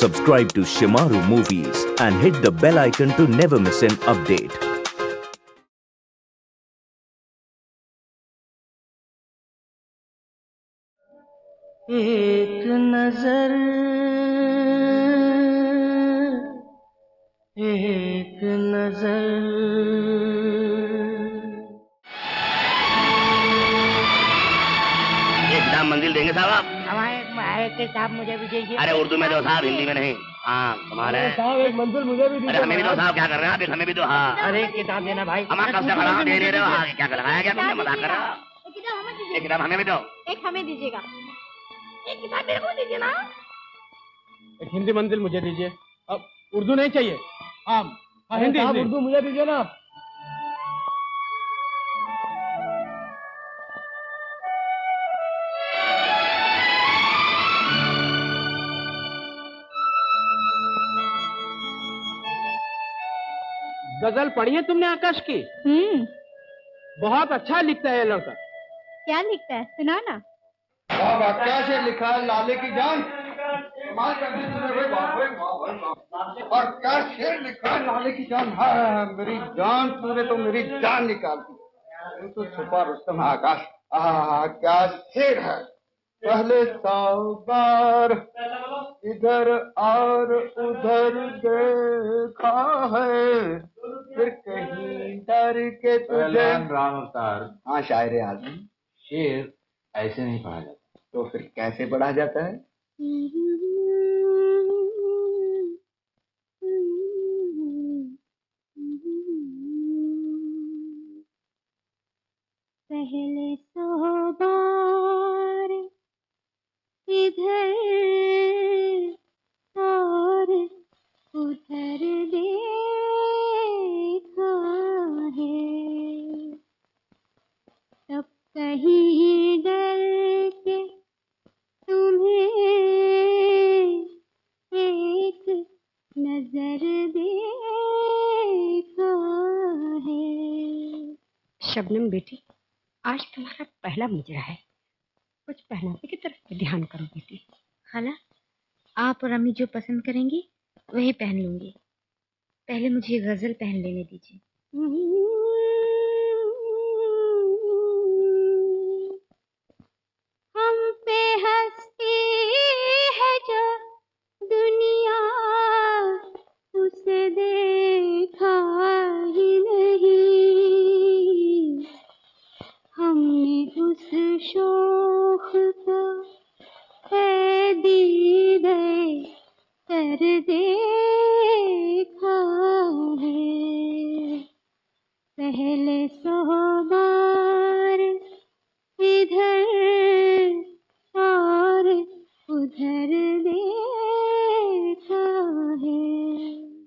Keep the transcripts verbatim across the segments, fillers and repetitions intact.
subscribe to Shimaru Movies and hit the bell icon to never miss an update. एक नजर एक नजर एक किताब मंजिल देंगे साहब आप? हमारे किताब मुझे भी देंगे। अरे उर्दू में दो साहब, हिंदी में नहीं। हाँ तुम्हारे साहब एक मंजिल मुझे भी दीजिए। अरे हमें भी दो साहब, क्या कर रहे हैं आप? हमें भी दो। हाँ अरे किताब देना भाई। हम कब से खड़ा दे रहे हो? हाँ क्या लगाया क्या तुमने? मजाक कर रहा हो? एक किताब हमें भी दो। एक हमें दीजिएगा। एक किताब मेरे को दीजिए ना। एक हिंदी मंजिल मुझे दीजिए। अब उर्दू नहीं चाहिए। हाँ हाँ हिंदी उर्दू मुझे दीजिए ना। गजल पढ़ी है तुमने आकाश की? हम्म, बहुत अच्छा लिखता है ये लड़का। क्या लिखता है सुना ना। क्या शेर लिखा है? लाले की जान कमाल कर दी तूने भाई, वाह भाई वाह भाई वाह। और क्या शेर लिखा है? लाले की जान। हाँ मेरी जान, तूने तो मेरी जान निकाल दी। तू तो छुपा रुस्तम है आकाश। हाँ क्या शेर है। पहले सौ बार इधर और उधर देखा है, फिर कहीं डर के तुझे। राम अवतार। हाँ शायर आदमी। शेर ऐसे नहीं पढ़ा जाता। तो फिर कैसे पढ़ा जाता है? पहले सौ बार इधर और उधर देखा है, तब कहीं डर के तुम्हें एक नजर देखा है। शबनम बेटी, आज तुम्हारा पहला मुजरा है, कुछ पहनावे की तरफ ध्यान करो बेटी। खाला, आप और अम्मी जो पसंद करेंगी वही पहन लूंगी। पहले मुझे गजल पहन लेने दीजिए। हम पे हंसती है जो दुनिया, उसे देखा ही नहीं। हमने उस शौक को है दीदे कर देखा है। पहले सौ बार इधर और उधर देखा है।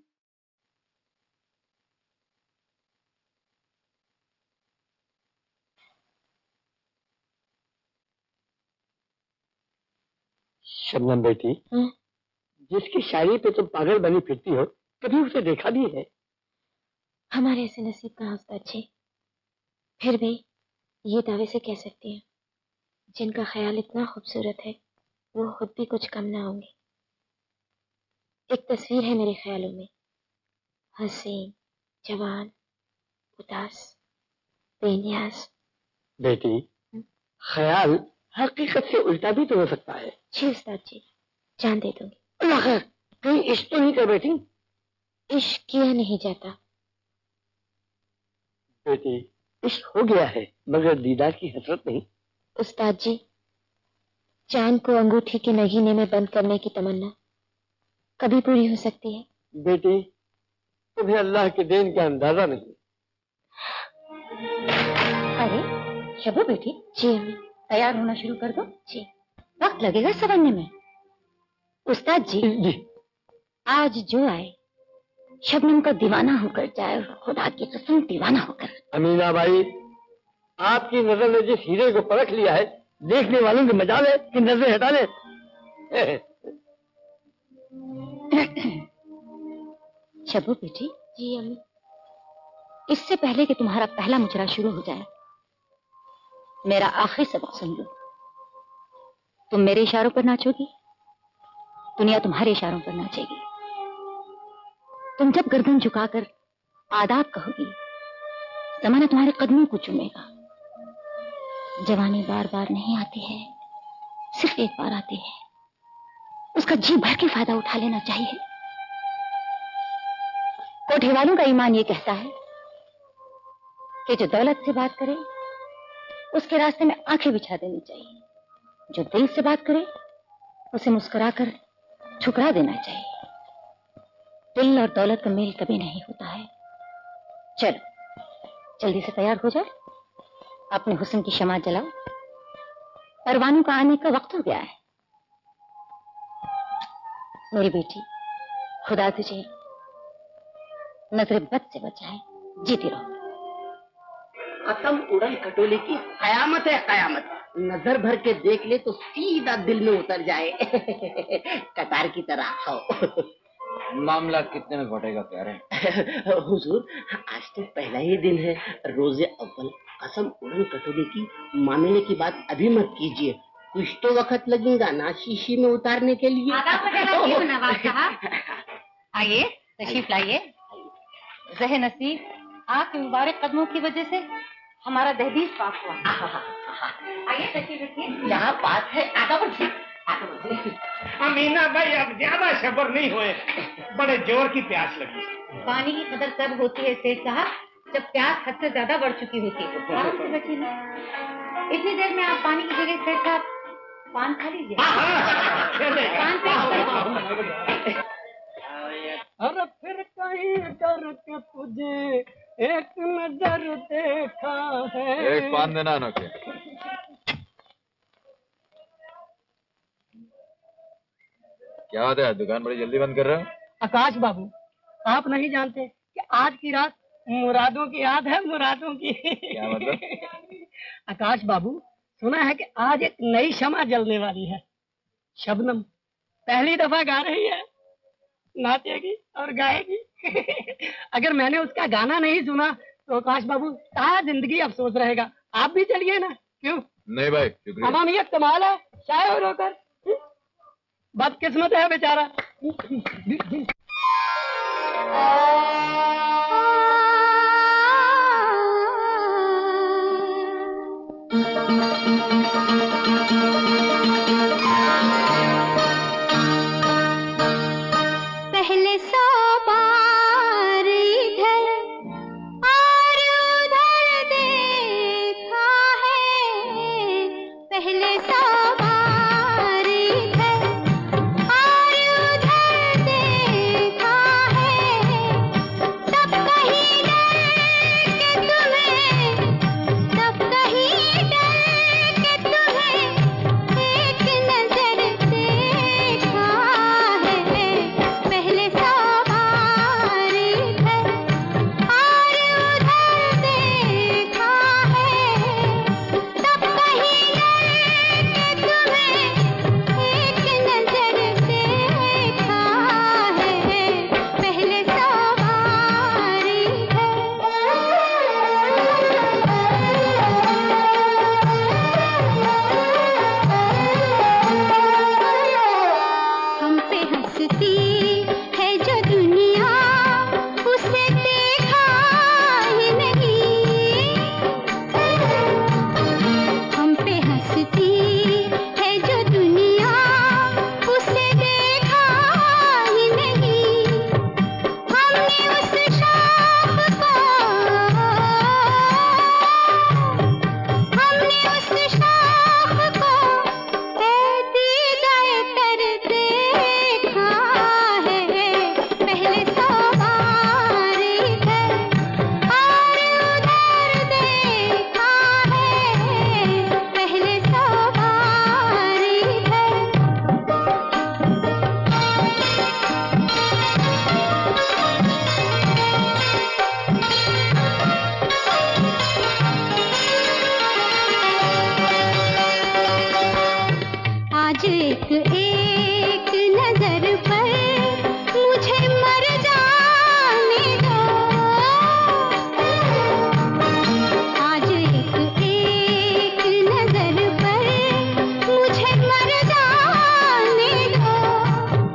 शबनम बेटी, जिसकी शायरी पे तुम पागल बनी फिरती हो, कभी उसे देखा भी है? हमारे ऐसे नसीब कहाँ उस्ताद जी। फिर भी ये दावे से कह सकती हैं, जिनका ख्याल इतना खूबसूरत है वो खुद भी कुछ कम ना होंगे। एक तस्वीर है मेरे ख्यालों में, हसीन, जवान, उदास, बेनियाज। बेटी, ख्याल हकीकत से उल्टा भी तो हो सकता है। जी उस्ताद जी, जान दे दूंगी। अल्लाह खैर, कहीं इश्क तो नहीं कर बैठी? इश्क किया नहीं जाता। बेटी, इश्क हो गया है मगर दीदार की हसरत नहीं। उस्ताद जी, चांद को अंगूठी के नगीने में बंद करने की तमन्ना कभी पूरी हो सकती है? बेटी, तुम्हें अल्लाह के देन का अंदाजा नहीं। अरे शबो बेटी। जी अम्मी। तैयार होना शुरू कर दो। जी। वक्त लगेगा संवरने में। उस्ताद जी, जी, आज जो आए शबनम का दीवाना होकर जाए, खुदा की कसम दीवाना होकर। अमीना भाई, आपकी नजर ने जिस हीरे को परख लिया है, देखने वालों की मजाल है कि नजर हटा ले। शबो बेटी। जी अम्मी। इससे पहले कि तुम्हारा पहला मुजरा शुरू हो जाए, मेरा आखिरी सबक सुन लो। तुम मेरे इशारों पर नाचोगी? दुनिया तुम्हारे इशारों पर नाचेगी। तुम जब गर्दन झुकाकर आदाब कहोगी, जमाना तुम्हारे कदमों को चूमेगा। जवानी बार बार नहीं आती है, सिर्फ एक बार आती है, उसका जी भर के फायदा उठा लेना चाहिए। कोठे वालों का ईमान ये कहता है कि जो दौलत से बात करे उसके रास्ते में आंखें बिछा देनी चाहिए, जो दिल से बात करे उसे मुस्कुराकर ठुकरा देना चाहिए। दिल और दौलत का मेल कभी नहीं होता है। चलो जल्दी से तैयार हो जाओ, अपने हुस्न की शमा जलाओ, परवानों का आने का वक्त हो गया है। मेरी बेटी, खुदा तुझे नजर बद से बचाए, जीती रहो। कसम उड़न खटोले की कयामत है, कयामत। नजर भर के देख ले तो सीधा दिल में उतर जाए। कतार की तरह आओ। मामला कितने में घटेगा प्यारे? हुजूर, आज तो पहला ही दिन है, रोजे अव्वल। कसम उड़न कटोले की मामले की बात अभी मत कीजिए, कुछ तो वक्त लगेगा ना शीशी में उतारने के लिए। आइए तशरीफ लाइए। जहे नसीब, आपके मुबारक कदमों की वजह से हमारा दहलीज पास हुआ। आइए तशरीफ रखिए। यहाँ बात है, आगा बढ़िए। अमीना भाई, अब ज्यादा सब्र नहीं हुए, बड़े जोर की प्यास लगी। पानी की कदर तब होती है सेठ साहब, जब प्यास हद से ज्यादा बढ़ चुकी होती है। आराम से बैठिए ना। इतनी देर में आप पानी की जगह सेठ साहब पान खा लीजिए। पान से अरे फिर कहीं करके तुझे एक नजर देखा है। एक पान देना अनोखे। क्या बात है, दुकान बड़ी जल्दी बंद कर रहे हो? आकाश बाबू, आप नहीं जानते कि आज की रात मुरादों की याद है, मुरादों की। क्या मतलब? आकाश बाबू, सुना है कि आज एक नई शमा जलने वाली है। शबनम पहली दफा गा रही है, नाचेगी और गाएगी। अगर मैंने उसका गाना नहीं सुना तो आकाश बाबू सारा जिंदगी अफसोस रहेगा। आप भी चलिए ना। क्यों? नहीं भाई, शुक्रिया। अमानियत कमाल है, शायर होकर बदकिस्मत है बेचारा। पहले सौ बार इधर और उधर देखा है, पहले सौ बार इधर और उधर देखा है। तब कहीं डर के तुम्हें, तब कहीं डर के तुम्हें एक नजर देखा है। पहले सौ बार इधर और उधर देखा है। तब कहीं डर के तुम्हें एक नजर देखा है। पहले सौ बार हम पे हंसती है जो दुनिया, उसे देखा ही नहीं। हम पे हंसती है जो दुनिया, उसे देखा ही नहीं। हमने उस शाख को, हमने उस शाख को ऐ दीदाए तर देखा है। पहले सौ बार इधर और उधर देखा है। पहले सौ बार आज एक एक नजर पर मुझे मर जाने दो। आज एक एक नजर पर मुझे मर जाने दो।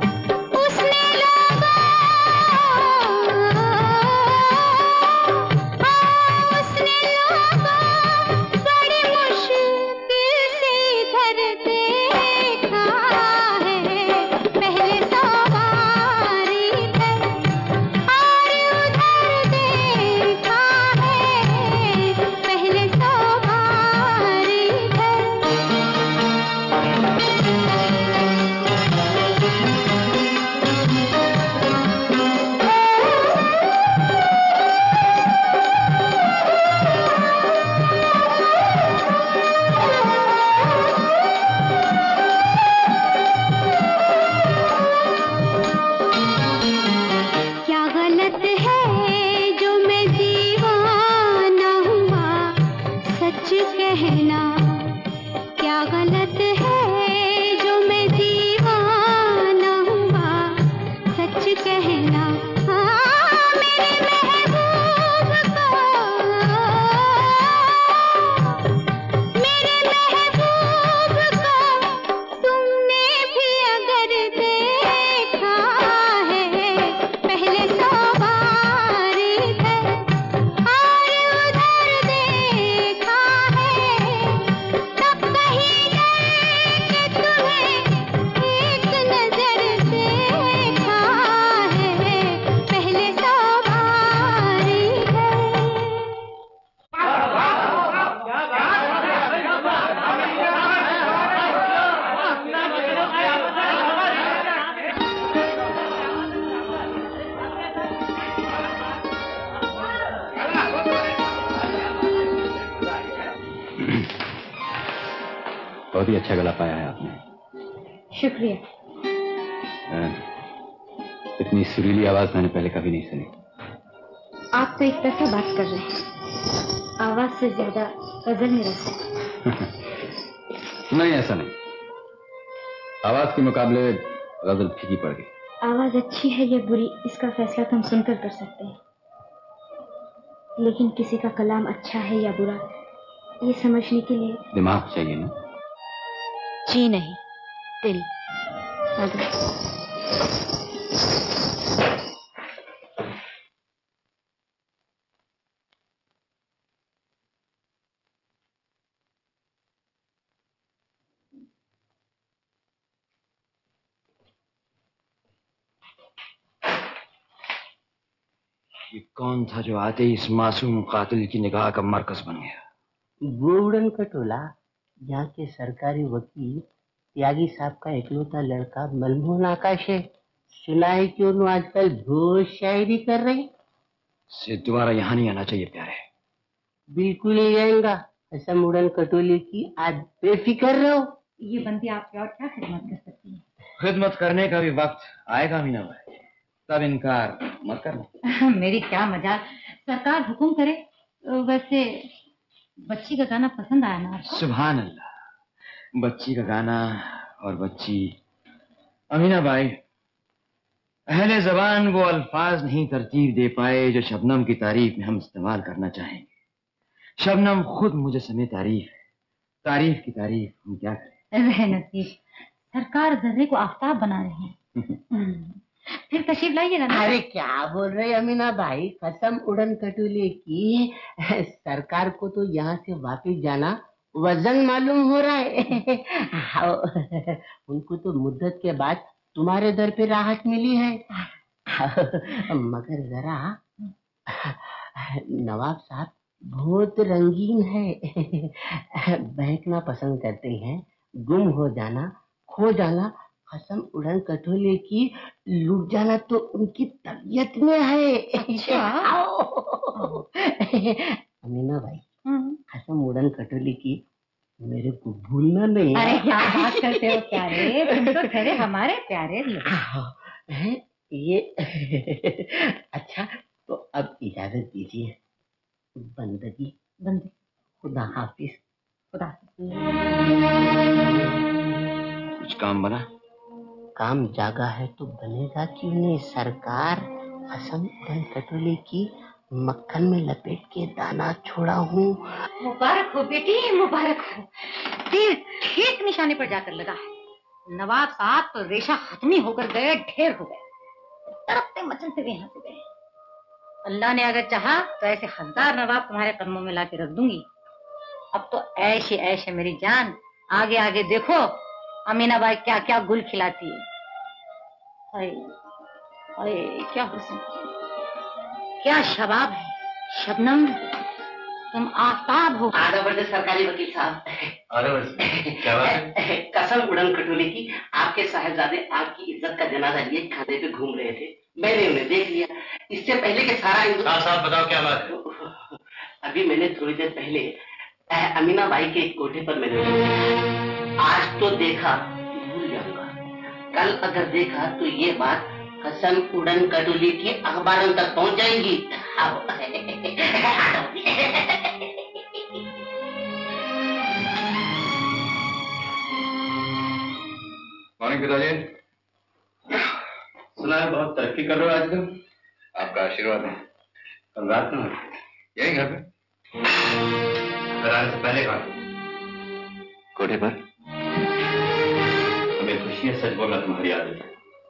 बहुत ही अच्छा गला पाया है आपने। शुक्रिया। इतनी सुरीली आवाज मैंने पहले कभी नहीं सुनी। आप तो एक तरफा बात कर रहे हैं, आवाज से ज्यादा गजल में रस है। नहीं, ऐसा नहीं। आवाज के मुकाबले गजल फीकी पड़ गई। आवाज अच्छी है या बुरी इसका फैसला तो हम सुनकर कर सकते हैं, लेकिन किसी का कलाम अच्छा है या बुरा ये समझने के लिए दिमाग चाहिए ना? जी नहीं, दिल। ये कौन था जो आते ही इस मासूम कातिल की निगाह का मरकज बन गया? वो उड़न खटोला यहाँ के सरकारी वकील त्यागी साहब का इकलौता लड़का मनमोहन आकाश है। सुना है कि उन्होंने आजकल बहुत शायरी कर रही। से दोबारा यहाँ नहीं आना चाहिए प्यारे। बिल्कुल नहीं आएगा। ऐसा उड़न खटोले की आज बेफिक्र रहो। ये बंदी आपकी और क्या खिदमत कर सकती है? खिदमत करने का भी वक्त आएगा अमीना भाई, तब इनकार मत करना। मेरी क्या मजाल, सरकार हुक्म करे। वैसे बच्ची का गाना पसंद आया ना आपको? सुभान अल्लाह, बच्ची का गाना और बच्ची। अमीना भाई, अहले ज़बान वो अल्फाज नहीं तरतीब दे पाए जो शबनम की तारीफ में हम इस्तेमाल करना चाहेंगे। शबनम खुद मुझे समय तारीफ है, तारीफ की तारीफ हम क्या करें। वह नसीब, सरकार जर्रे को आफताब बना रहे हैं। फिर तशरीफ लाइएगा ना। अरे क्या बोल रहे अमीना भाई, कसम उड़न खटोले की, सरकार को तो यहाँ से वापिस जाना वजन मालूम हो रहा है। उनको तो मुद्दत के बाद तुम्हारे दर पे राहत मिली है। मगर जरा नवाब साहब बहुत रंगीन है। बहकना पसंद करते हैं, गुम हो जाना, खो जाना, कसम उड़न खटोले की लूट जाना तो उनकी तबीयत में है। अच्छा। अमीना भाई, कसम उड़न खटोले की मेरे को भूलना नहीं। अरे क्या बात करते हो प्यारे, तुम तो ठहरे हमारे प्यारे हैं ये। अच्छा तो अब इजाजत दीजिए। बंदगी बंदगी। खुदा हाफिज। खुदा। कुछ काम बना? काम जागा है तो बनेगा क्यों नहीं सरकार। कसम उड़न खटोले की मक्खन में लपेट के दाना छोड़ा हूँ। मुबारक हो बेटी, मुबारक हो। तीर ठीक निशाने पर जाकर लगा है। नवाब साहब तो रेशा खत्मी होकर गए, ढेर हो गए, तड़पते मचन से भी यहाँ से गए। अल्लाह ने अगर चाहा तो ऐसे हजार नवाब तुम्हारे कदमों में ला के रख दूंगी। अब तो ऐश ही ऐश है मेरी जान। आगे आगे देखो अमीना बाई क्या क्या गुल खिलाती है। हाय हाय, क्या हुस्न, क्या शबाब है। शबनम तुम आफताब हो। आधा बजे सरकारी वकील साहब। अरे बस क्या बात है? कसम उड़न खटोले की, आपके साहिबजादे आपकी इज्जत का जनाजा लिए खाने पे घूम रहे थे, मैंने उन्हें देख लिया। इससे पहले के सारा साहब बताओ क्या बात है? अभी मैंने थोड़ी देर पहले अमीना बाई के कोठे पर मैंने आज तो देखा भूल जाऊंगा, कल अगर देखा तो ये बात कसम उड़न खटोले की अखबारों तक पहुंच जाएंगी। मॉर्निंग पिताजी। सुना है बहुत तरक्की कर रहे हो आजकल। आपका आशीर्वाद है। कल रात में यही घर पे? से पहले कहा कोठे पर। हमें खुशी है, सच बोलना तुम्हारी आदत है,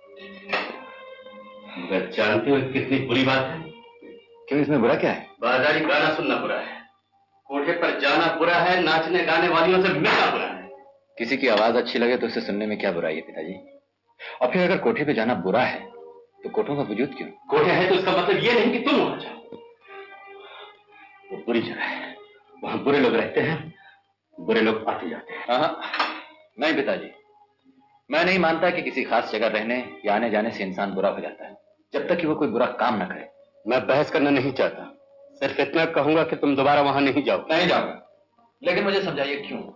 मगर जानते हो कितनी बुरी बात है। क्यों, इसमें बुरा क्या है? बाजारी गाना सुनना बुरा है, कोठे पर जाना बुरा है, नाचने गाने वालियों से मिलना बुरा है। किसी की आवाज अच्छी लगे तो उसे सुनने में क्या बुराई है पिताजी? और फिर अगर कोठे पे जाना बुरा है तो कोठों का वजूद क्यों? कोठे है तो इसका मतलब ये नहीं कि तुम वहां जाओ। वो बुरी जगह है, वहां बुरे लोग रहते हैं, बुरे लोग आते जाते हैं। हाँ, नहीं पिताजी, मैं नहीं मानता कि किसी खास जगह रहने या आने जाने से इंसान बुरा हो जाता है, जब तक कि वो कोई बुरा काम ना करे। मैं बहस करना नहीं चाहता, सिर्फ इतना कहूंगा कि तुम दोबारा वहां नहीं जाओ। नहीं जाऊंगा, लेकिन मुझे समझाइए क्यों?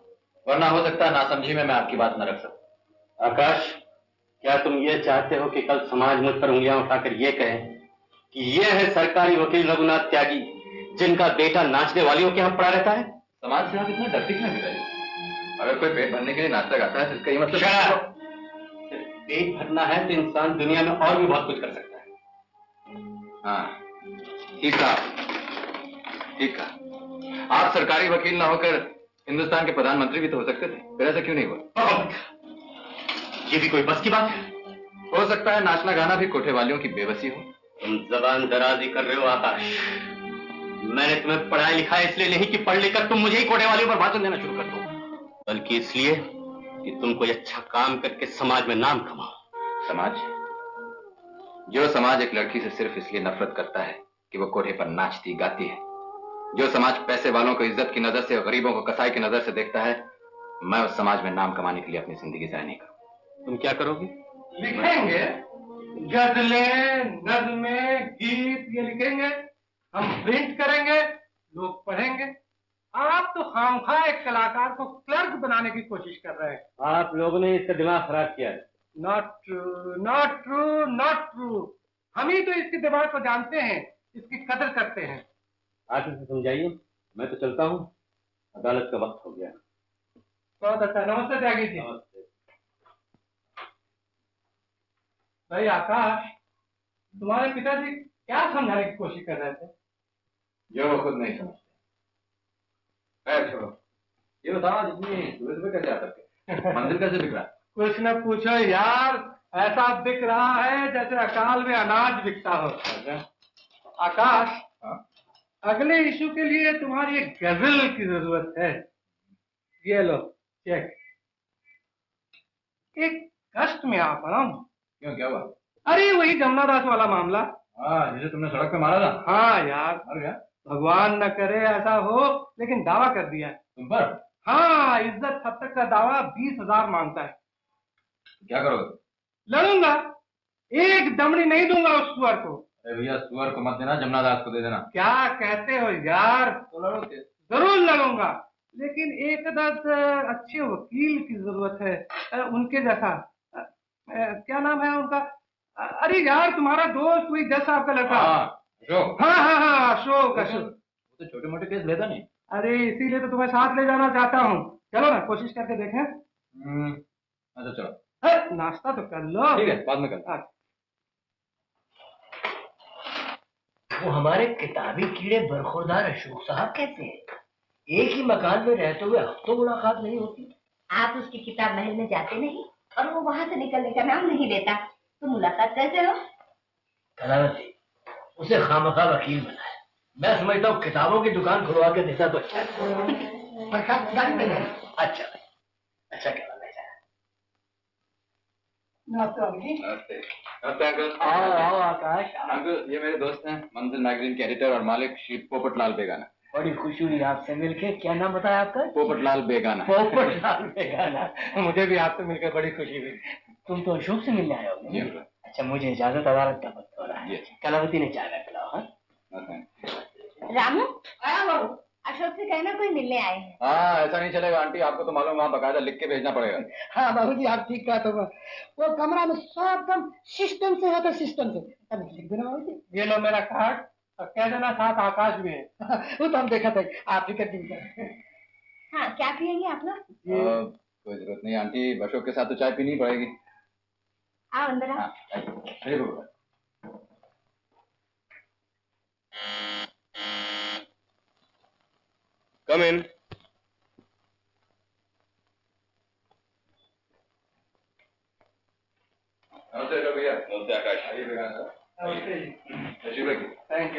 वरना हो सकता है नासमझी में मैं आपकी बात न रख सकूं। आकाश, क्या तुम ये चाहते हो कि कल समाज मुझ पर उंगलियां उठाकर ये कहे कि ये है सरकारी वकील रघुनाथ त्यागी, जिनका बेटा नाचने वालियों के यहाँ पड़ा रहता है? समाज से आप इतना डरते क्यों हैं पिताजी? अगर कोई पेट भरने के लिए नाचता गाता है तो इसका ये मतलब पेट भरना है तो इंसान दुनिया में और भी बहुत कुछ कर सकता है। हाँ, ठीक कहा, ठीक कहा। आप सरकारी वकील ना होकर हिंदुस्तान के प्रधानमंत्री भी तो हो सकते थे, फिर ऐसा क्यों नहीं हुआ? ये भी कोई बस की बात है? हो सकता है नाचना गाना भी कोठे वालियों की बेबसी हो। तुम जबान दराजी कर रहे हो आकाश। मैंने तुम्हें पढ़ाई लिखा इसलिए नहीं कि पढ़ लिखकर तुम मुझे ही कोठे वालियों पर भाषण देना शुरू कर दो, बल्कि इसलिए कि तुम कोई अच्छा काम करके समाज में नाम कमाओ। समाज? जो समाज एक लड़की से सिर्फ इसलिए नफरत करता है कि वो कोठे पर नाचती गाती है, जो समाज पैसे वालों को इज्जत की नजर से और गरीबों को कसाई की नजर से देखता है, मैं उस समाज में नाम कमाने के लिए अपनी जिंदगी जाया नहीं करूं। तुम क्या करोगे? लिखेंगे, गजलें, नज़्में, गीत ये लिखेंगे, हम प्रिंट करेंगे, लोग पढ़ेंगे। आप तो खामखा एक कलाकार को क्लर्क बनाने की कोशिश कर रहे हैं। आप लोगों ने इसका दिमाग खराब किया है। Not true, not true, not true. हम ही तो इसके दिमाग को जानते हैं, इसकी कदर करते हैं। आप इसे समझाइए, मैं तो चलता हूँ, अदालत का वक्त हो गया। बहुत अच्छा। नमस्ते त्यागी जी। भाई आकाश, तुम्हारे पिताजी क्या समझाने की कोशिश कर रहे थे? जो वो खुद नहीं समझते। खैर छोड़ो, ये बताओ आज इतनी सुबह सुबह कैसे आ सकते? मंदिर कैसे बिक रहा? कुछ न पूछो यार, ऐसा बिक रहा है जैसे अकाल में अनाज बिकता हो। आकाश, अगले इशू के लिए तुम्हारी एक गजल की जरूरत है। ये लो चेक। एक कष्ट में आ पड़ा हूं। क्यों, क्या हुआ? अरे वही जमुना दास वाला मामला। हाँ, जिसे तुमने सड़क पे मारा था। हाँ यार, मर गया? भगवान न करे ऐसा हो, लेकिन दावा कर दिया है। तुम पर? हाँ, इज्जत हद तक का दावा बीस हजार मांगता है। क्या करोगे? लड़ूंगा, एक दमड़ी नहीं दूंगा उस सुअर को। अरे भैया, सुअर को मत देना, जमुना दास को दे देना। क्या कहते हो यार? तो लड़ोगे? जरूर लड़ूंगा, लेकिन एक दस अच्छे वकील की जरूरत है, उनके जैसा। क्या नाम है उनका? अरे यार, तुम्हारा दोस्त कोई जज साहब का लड़का। अशोक। हाँ हाँ हाँ, अशोक। अशोक वो तो छोटे मोटे केस लेता नहीं। अरे इसीलिए तो तुम्हें साथ ले जाना चाहता हूँ। चलो ना, कोशिश करके देखें। अच्छा चलो। नाश्ता तो कर लो। ठीक है, बाद में कर। वो हमारे किताबी कीड़े बरखुरदार अशोक साहब कहते हैं, एक ही मकान में रहते हुए हफ्तों मुलाकात नहीं होती। आप उसकी किताब महल में जाते नहीं और वो वहां से निकलने का नाम नहीं लेता, तो मुलाकात कैसे हो? कलावती, उसे खामखा वकील बनाया। मैं समझता हूँ किताबों की दुकान खुलवा के देता तो अच्छा। अच्छा अच्छा क्या नमस्ते। नमस्ते अंकल। आओ आओ आकाश। अंकल, ये मेरे दोस्त हैं, मंजिल मैगजीन के एडिटर और मालिक श्री पोपटलाल बेगाना। बड़ी खुशी हुई आपसे मिलके। क्या नाम बताया आपका? पोपटलाल बेगाना। पोपटलाल बेगाना। मुझे भी आपसे मिलकर बड़ी खुशी हुई। तुम तो अशोक से मिलने आए हो? जी। अच्छा, मुझे इजाजत, अदालत का वक्त हो रहा है। कलावती ने चाय रख लो। रामू, अशोक से कहना कोई मिलने आए हैं। हाँ, ऐसा नहीं चलेगा आंटी, आपको तो मालूम, वहाँ बकायदा लिख के भेजना पड़ेगा। हाँ बाबू जी, आप ठीक कहा। तो वो कमरा में सब एकदम सिस्टम से है, तो सिस्टम से लिख देना बाबू जी। ये लो मेरा कार्ड, और कह देना साथ आकाश भी है। वो तो हम देखा था, आप फिक्र नहीं कर। हाँ, क्या पियेंगे आप लोग? कोई जरूरत नहीं आंटी, अशोक के साथ तो चाय पीनी पड़ेगी। आओ अंदर आओ। Come in. नमस्ते अशोक भैया। नमस्ते आकाश। आइए बेगाना साहब। नमस्ते। Thank you.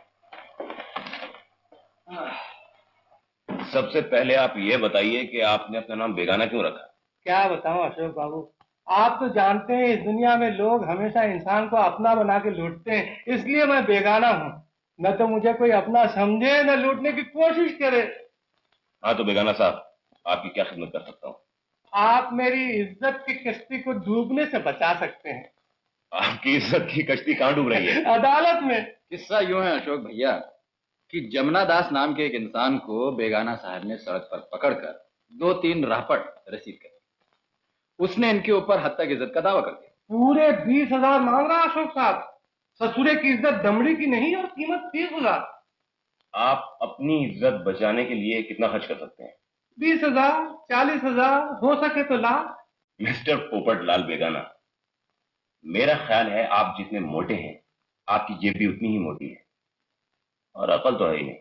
सबसे पहले आप ये बताइए कि आपने अपना नाम बेगाना क्यों रखा? क्या बताऊं अशोक बाबू, आप तो जानते हैं इस दुनिया में लोग हमेशा इंसान को अपना बना के लूटते हैं, इसलिए मैं बेगाना हूँ। न तो मुझे कोई अपना समझे, न लूटने की कोशिश करे। हाँ तो बेगाना साहब, आपकी क्या खिदमत कर सकता हूँ? आप मेरी इज्जत की कश्ती को डूबने से बचा सकते हैं। आपकी इज्जत की कश्ती कहाँ डूब रही है? अदालत में। किस्सा यूं है अशोक भैया कि जमुना दास नाम के एक इंसान को बेगाना साहब ने सड़क पर पकड़कर दो तीन राहपट रसीद कर, उसने इनके ऊपर हद तक इज्जत का दावा कर दिया। पूरे बीस हजार मांग रहा अशोक साहब। ससुरे की इज्जत दमड़ी की नहीं और कीमत तीस हजार। आप अपनी इज्जत बचाने के लिए कितना खर्च कर सकते हैं? बीस हजार, चालीस हजार, हो सके तो लाख। मिस्टर पोपट लाल बेगाना, मेरा ख्याल है आप जितने मोटे हैं आपकी जेब भी उतनी ही मोटी है, और अकल तो है ही नहीं।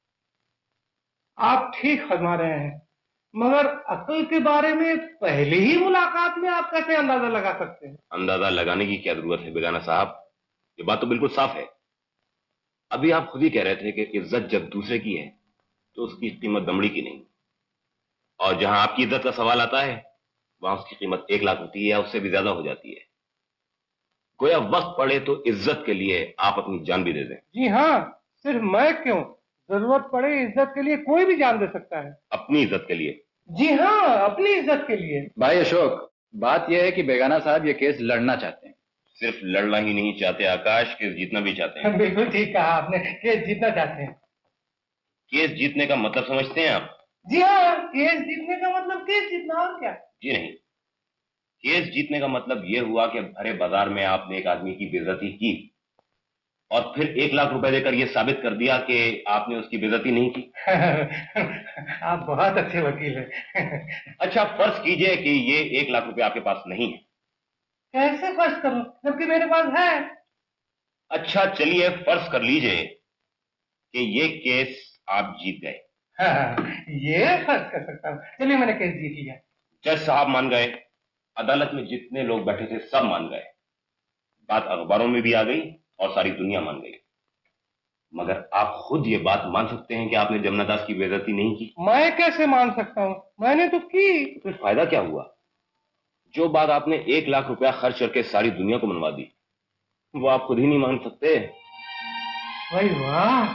आप ठीक फरमा रहे हैं, मगर अकल के बारे में पहली ही मुलाकात में आप कैसे अंदाजा लगा सकते हैं? अंदाजा लगाने की क्या जरूरत है बेगाना साहब, ये बात तो बिल्कुल साफ है। अभी आप खुद ही कह रहे थे कि इज्जत जब दूसरे की है तो उसकी कीमत दमड़ी की नहीं, और जहां आपकी इज्जत का सवाल आता है वहां उसकी कीमत एक लाख होती है या उससे भी ज्यादा हो जाती है। गोया वक्त पड़े तो इज्जत के लिए आप अपनी जान भी दे दें। जी हाँ, सिर्फ मैं क्यों, जरूरत पड़े इज्जत के लिए कोई भी जान दे सकता है। अपनी इज्जत के लिए? जी हाँ, अपनी इज्जत के लिए। भाई अशोक, बात यह है कि बेगाना साहब ये केस लड़ना चाहते हैं। सिर्फ लड़ना ही नहीं चाहते आकाश, केस जीतना भी चाहते हैं। बिल्कुल ठीक कहा आपने, केस जीतना चाहते हैं। केस जीतने का मतलब समझते हैं आप? जी हाँ, केस जीतने का मतलब केस जीतना, और क्या? जी नहीं, केस जीतने का मतलब यह हुआ कि भरे बाजार में आपने एक आदमी की बेइज्जती की और फिर एक लाख रुपए देकर यह साबित कर दिया कि आपने उसकी बेइज्जती नहीं की। आप बहुत अच्छे वकील हैं। अच्छा, फर्ज कीजिए कि ये एक लाख रुपए आपके पास नहीं है। कैसे फर्ज करूं जबकि मेरे पास है? अच्छा चलिए, फर्ज कर लीजिए कि ये केस आप जीत गए। हाँ, ये फर्ज कर सकता हूँ। चलिए, मैंने केस जीत लिया। जज साहब मान गए, अदालत में जितने लोग बैठे थे सब मान गए, बात अखबारों में भी आ गई और सारी दुनिया मान गई। मगर आप खुद ये बात मान सकते हैं कि आपने जमुना दास की बेइज्जती नहीं की? मैं कैसे मान सकता हूँ, मैंने तो की। तो फिर फायदा क्या हुआ? जो बात आपने एक लाख रुपया खर्च करके सारी दुनिया को मनवा दी, वो आप खुद ही नहीं मान सकते। भाई वाह,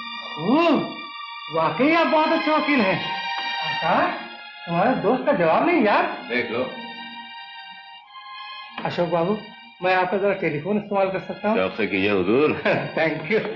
वाकई आप बहुत अच्छे वकील हैं। आकाश, तुम्हारे दोस्त का जवाब नहीं यार। देख लो अशोक बाबू, मैं आपका जरा टेलीफोन इस्तेमाल कर सकता हूँ? आपसे कीजिए हुजूर। Thank you.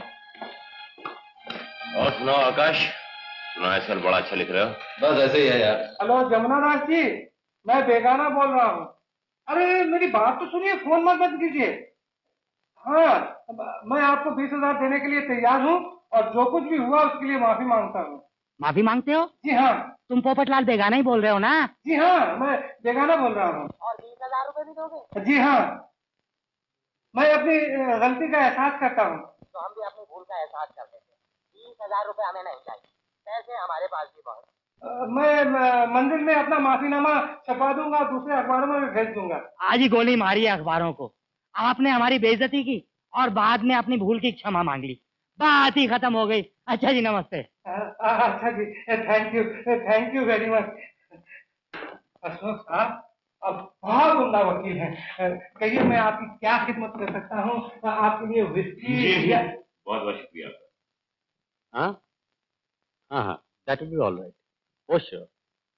और सुनाओ आकाश, सुना सर बड़ा अच्छा लिख रहे हो। बस ऐसे ही है यार। हेलो जमुना दास जी, मैं बेगाना बोल रहा हूँ। अरे मेरी बात तो सुनिए, फोन मत बंद कीजिए। हाँ, मैं आपको बीस हजार देने के लिए तैयार हूँ और जो कुछ भी हुआ उसके लिए माफी मांगता हूँ। माफी मांगते हो? जी हाँ। तुम पोपटलाल बेगाना ही बोल रहे हो ना? जी हाँ, मैं बेगाना बोल रहा हूँ। और बीस हजार रूपए भी दोगे? जी हाँ, मैं अपनी गलती का एहसास करता हूँ। तो हम भी अपनी भूल का एहसास करते हैं। बीस हजार रूपए हमें नहीं चाहिए, पैसे हमारे पास भी बहुत। मैं मंदिर में अपना माफीनामा छपा दूंगा, दूसरे अखबारों में भेज दूंगा। आज ही गोली मारी है अखबारों को। आपने हमारी बेइज्जती की और बाद में अपनी भूल की क्षमा मांग ली, बात ही खत्म हो गई। अच्छा जी, नमस्ते। अच्छा जी, thank you, thank you very much. Ashok साहब, अब बहुत उम्दा वकील हैं, कहिए मैं आपकी क्या खिदमत कर सकता हूँ? आपके लिए विस्की? बहुत बहुत शुक्रिया। हाँ हाँ हाँ, that will be all right, oh sure.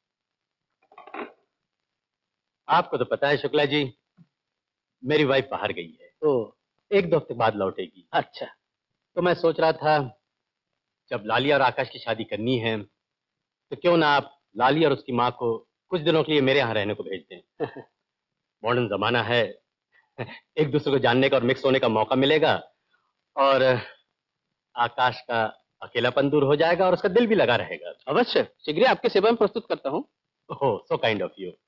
आपको तो पता है शुक्ला जी, मेरी वाइफ बाहर गई है तो एक दो हफ्ते बाद लौटेगी। अच्छा, तो मैं सोच रहा था जब लाली और आकाश की शादी करनी है तो क्यों ना आप लाली और उसकी माँ को कुछ दिनों के लिए मेरे यहाँ रहने को भेज दें। मॉडर्न जमाना है, एक दूसरे को जानने का और मिक्स होने का मौका मिलेगा और आकाश का अकेलापन दूर हो जाएगा और उसका दिल भी लगा रहेगा। अवश्य, शीघ्र आपके सेवा में प्रस्तुत करता हूँ। Oh, so kind of you.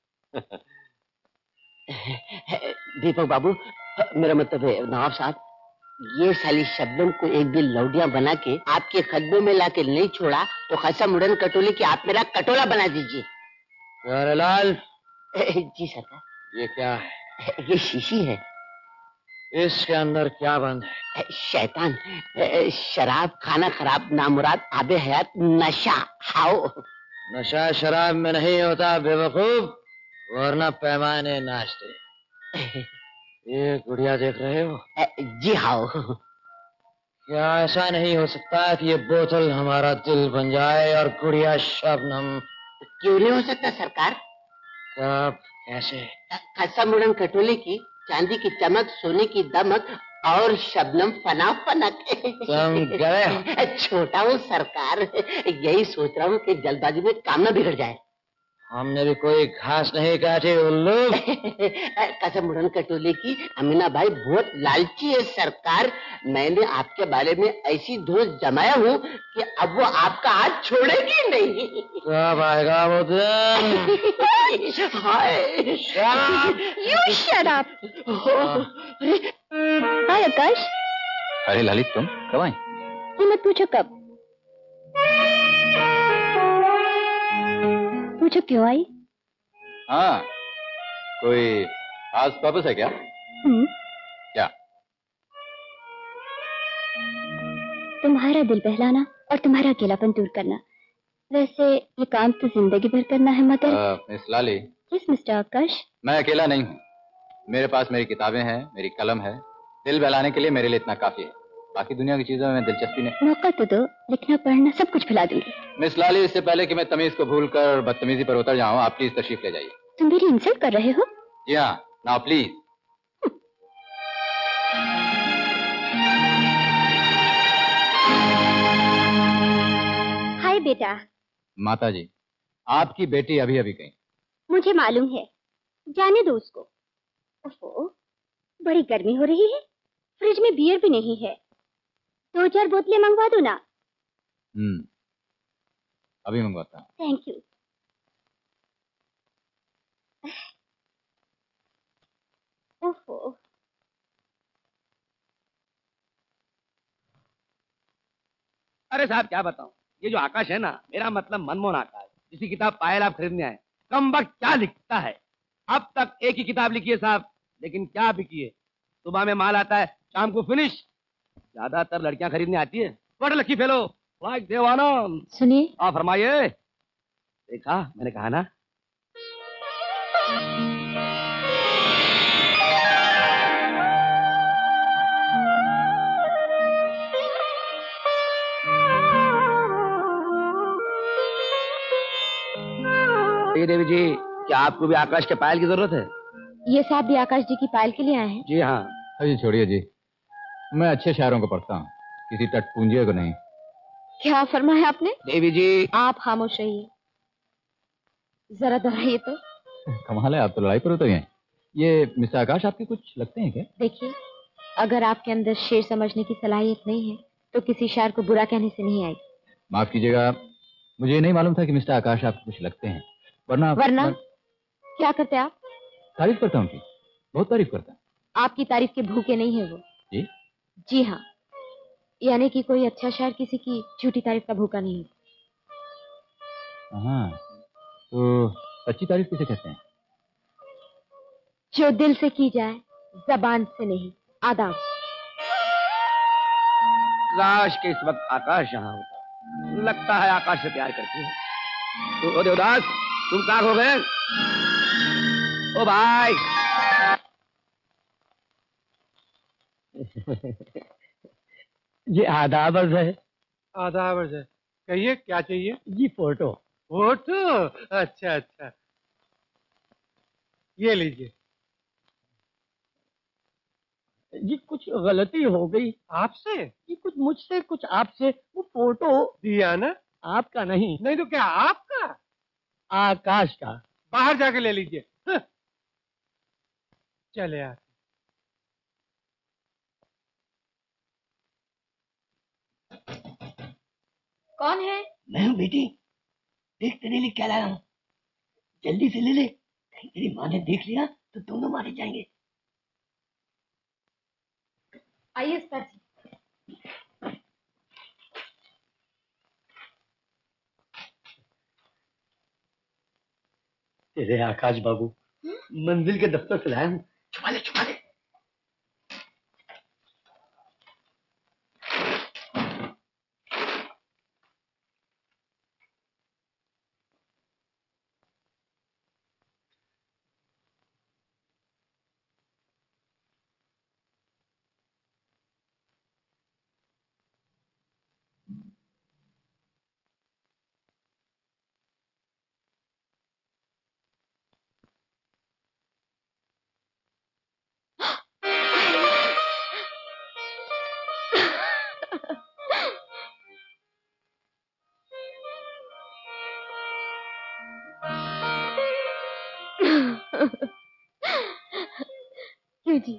Deepak बाबू, मेरा मतलब है नवाब साहब, ये साली शबनम को एक दिन लौडिया बना के आपके खदबों में लाके नहीं छोड़ा तो खासा मुड़न कटोली की आप मेरा कटोला बना दीजिए। अरे लाल। जी सरकार। ये क्या है? ये शीशी है। इसके अंदर क्या बंद है? शैतान, शराब, खाना खराब, नामुराद, आबे हयात, नशा। खाओ। नशा शराब में नहीं होता बेवकूफ, वरना पैमाने नाचते। ये गुड़िया देख रहे हो? जी हाँ। क्या ऐसा नहीं हो सकता कि ये बोतल हमारा दिल बन जाए और गुड़िया शबनम? क्यों नहीं हो सकता सरकार? कब, कैसे? खसा मुड़न कटोले की चांदी की चमक, सोने की दमक और शबनम फना फनक। तुम गए? छोटा हूँ सरकार, यही सोच रहा हूँ कि जल्दबाजी में काम न बिगड़ जाए। हमने भी कोई घास नहीं काटी उल्लू। कसम उड़न कटोले की अमीना भाई बहुत लालची है सरकार। मैंने आपके बारे में ऐसी धोस जमाया हूँ कि अब वो आपका हाथ छोड़ेगी नहीं। कब आएगा वो दिन? हाय You shut up. हाय आकाश। अरे ललित, तुम कब आई? ये मत पूछो कब, पूछो क्यों आई। हाँ, कोई खास पर्पस है क्या? हम्म, क्या? तुम्हारा दिल बहलाना और तुम्हारा अकेलापन दूर करना। वैसे ये काम तो जिंदगी भर करना है mother. Miss Lali. Yes mister Akash. मैं अकेला नहीं हूँ, मेरे पास मेरी किताबें हैं, मेरी कलम है। दिल बहलाने के लिए मेरे लिए इतना काफी है। बाकी दुनिया की चीजों में दिलचस्पी नहीं। मौका तो दो, लिखना पढ़ना सब कुछ भुला दूंगी। मिस लाली, इससे पहले कि मैं तमीज को भूलकर बदतमीजी पर उतर जाऊं, आप प्लीज तशरीफ ले जाइए। तुम मेरी इंसल्ट कर रहे हो? जी हाँ, नाउ प्लीज। हाय बेटा। माता जी, आपकी बेटी अभी अभी गई। मुझे मालूम है, जाने दो उसको। ओफो, बड़ी गर्मी हो रही है, फ्रिज में बियर भी नहीं है, दो चार बोतलें मंगवा दो ना। हम्म, अभी मंगवाता हूँ। Thank you. ओफो, अरे साहब क्या बताऊं, ये जो आकाश है ना, मेरा मतलब मनमोहन आकाश, जिसकी किताब पायल आप खरीदने आए। कम वक्त क्या लिखता है। अब तक एक ही किताब लिखी है साहब, लेकिन क्या बिकी है। सुबह में माल आता है, शाम को फिनिश। ज्यादातर लड़कियां खरीदने आती है। What lucky fellow, like Dev Anand. सुनिए। आप फरमाइए। देखा, मैंने कहा ना। देवी जी, क्या आपको भी आकाश के पायल की जरूरत है? ये साहब भी आकाश जी की पायल के लिए आए हैं? जी हाँ। अजी छोड़िए जी, मैं अच्छे शायरों को पढ़ता हूँ, किसी टटपूंजिए को नहीं। क्या फरमाया आपने? देवी जी। आप खामोश रहिए, जरा दोहराइए तो। कमाल है, आप तो लड़ाई पर उतर गए। ये मिस्टर आकाश आपके कुछ लगते हैं क्या? देखिए, अगर आपके अंदर शेर समझने की सलाहियत नहीं है तो किसी शायर को बुरा कहने से नहीं आएगी। माफ कीजिएगा, मुझे नहीं मालूम था कि मिस्टर आकाश आपको कुछ लगते हैं। वरना वरना वर... क्या करते आप? तारीफ करता हूँ उनकी, बहुत तारीफ करता हूँ। आपकी तारीफ के भूखे नहीं है वो। जी? जी हाँ, यानी कि कोई अच्छा शायर किसी की झूठी तारीफ का भूखा नहीं है। हाँ, तो सच्ची तारीफ किसे कहते हैं? जो दिल से की जाए, जबान से नहीं। आदाब। काश के इस वक्त आकाश यहाँ होता। लगता है आकाश से प्यार करती है। तो देवदास, तुम कहाँ हो गए? ओ भाई। ये आदाब अर्ज है। आदाब अर्ज है। कहिए क्या चाहिए? जी फोटो। फोटो? अच्छा अच्छा, ये लीजिए। जी कुछ गलती हो गई। आपसे? जी कुछ मुझसे, कुछ आपसे। वो फोटो दिया ना? आपका नहीं। नहीं तो क्या आपका? आकाश का। बाहर जाके ले लीजिए। चले यार। कौन है? मैं हूँ बेटी, देख तेरे लिए क्या लाया हूँ। जल्दी से ले ले, कहीं तेरी माँ ने देख लिया तो दोनों मारे जाएंगे। आइए सर जी। तेरे आकाश बाबू मंजिल के दफ्तर से लाया हूँ। छुपा ले छुपा ले। क्यों जी?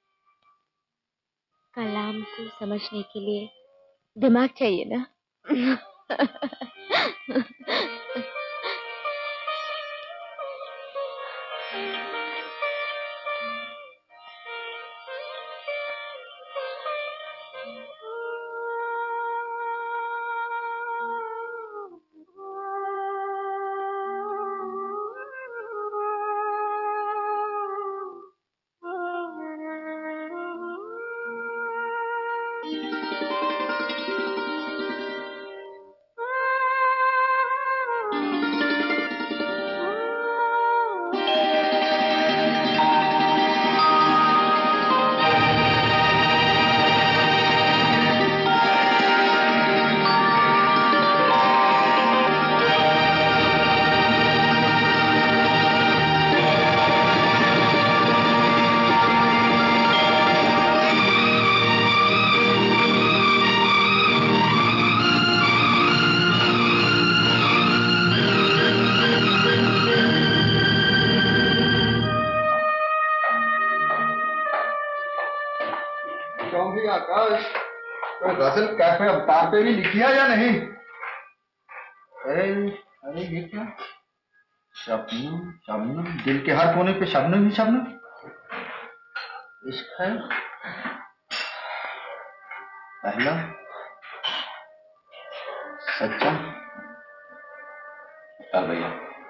कलाम को समझने के लिए दिमाग चाहिए ना। आकाश, कोई गजल कैफे अवतार पे भी लिखी है या नहीं? अरे अरे ये क्या? शबनम शबनम, दिल के हर कोने पे शबनम ही शबनम। इश्क है पहला सच्चा। चल भैया,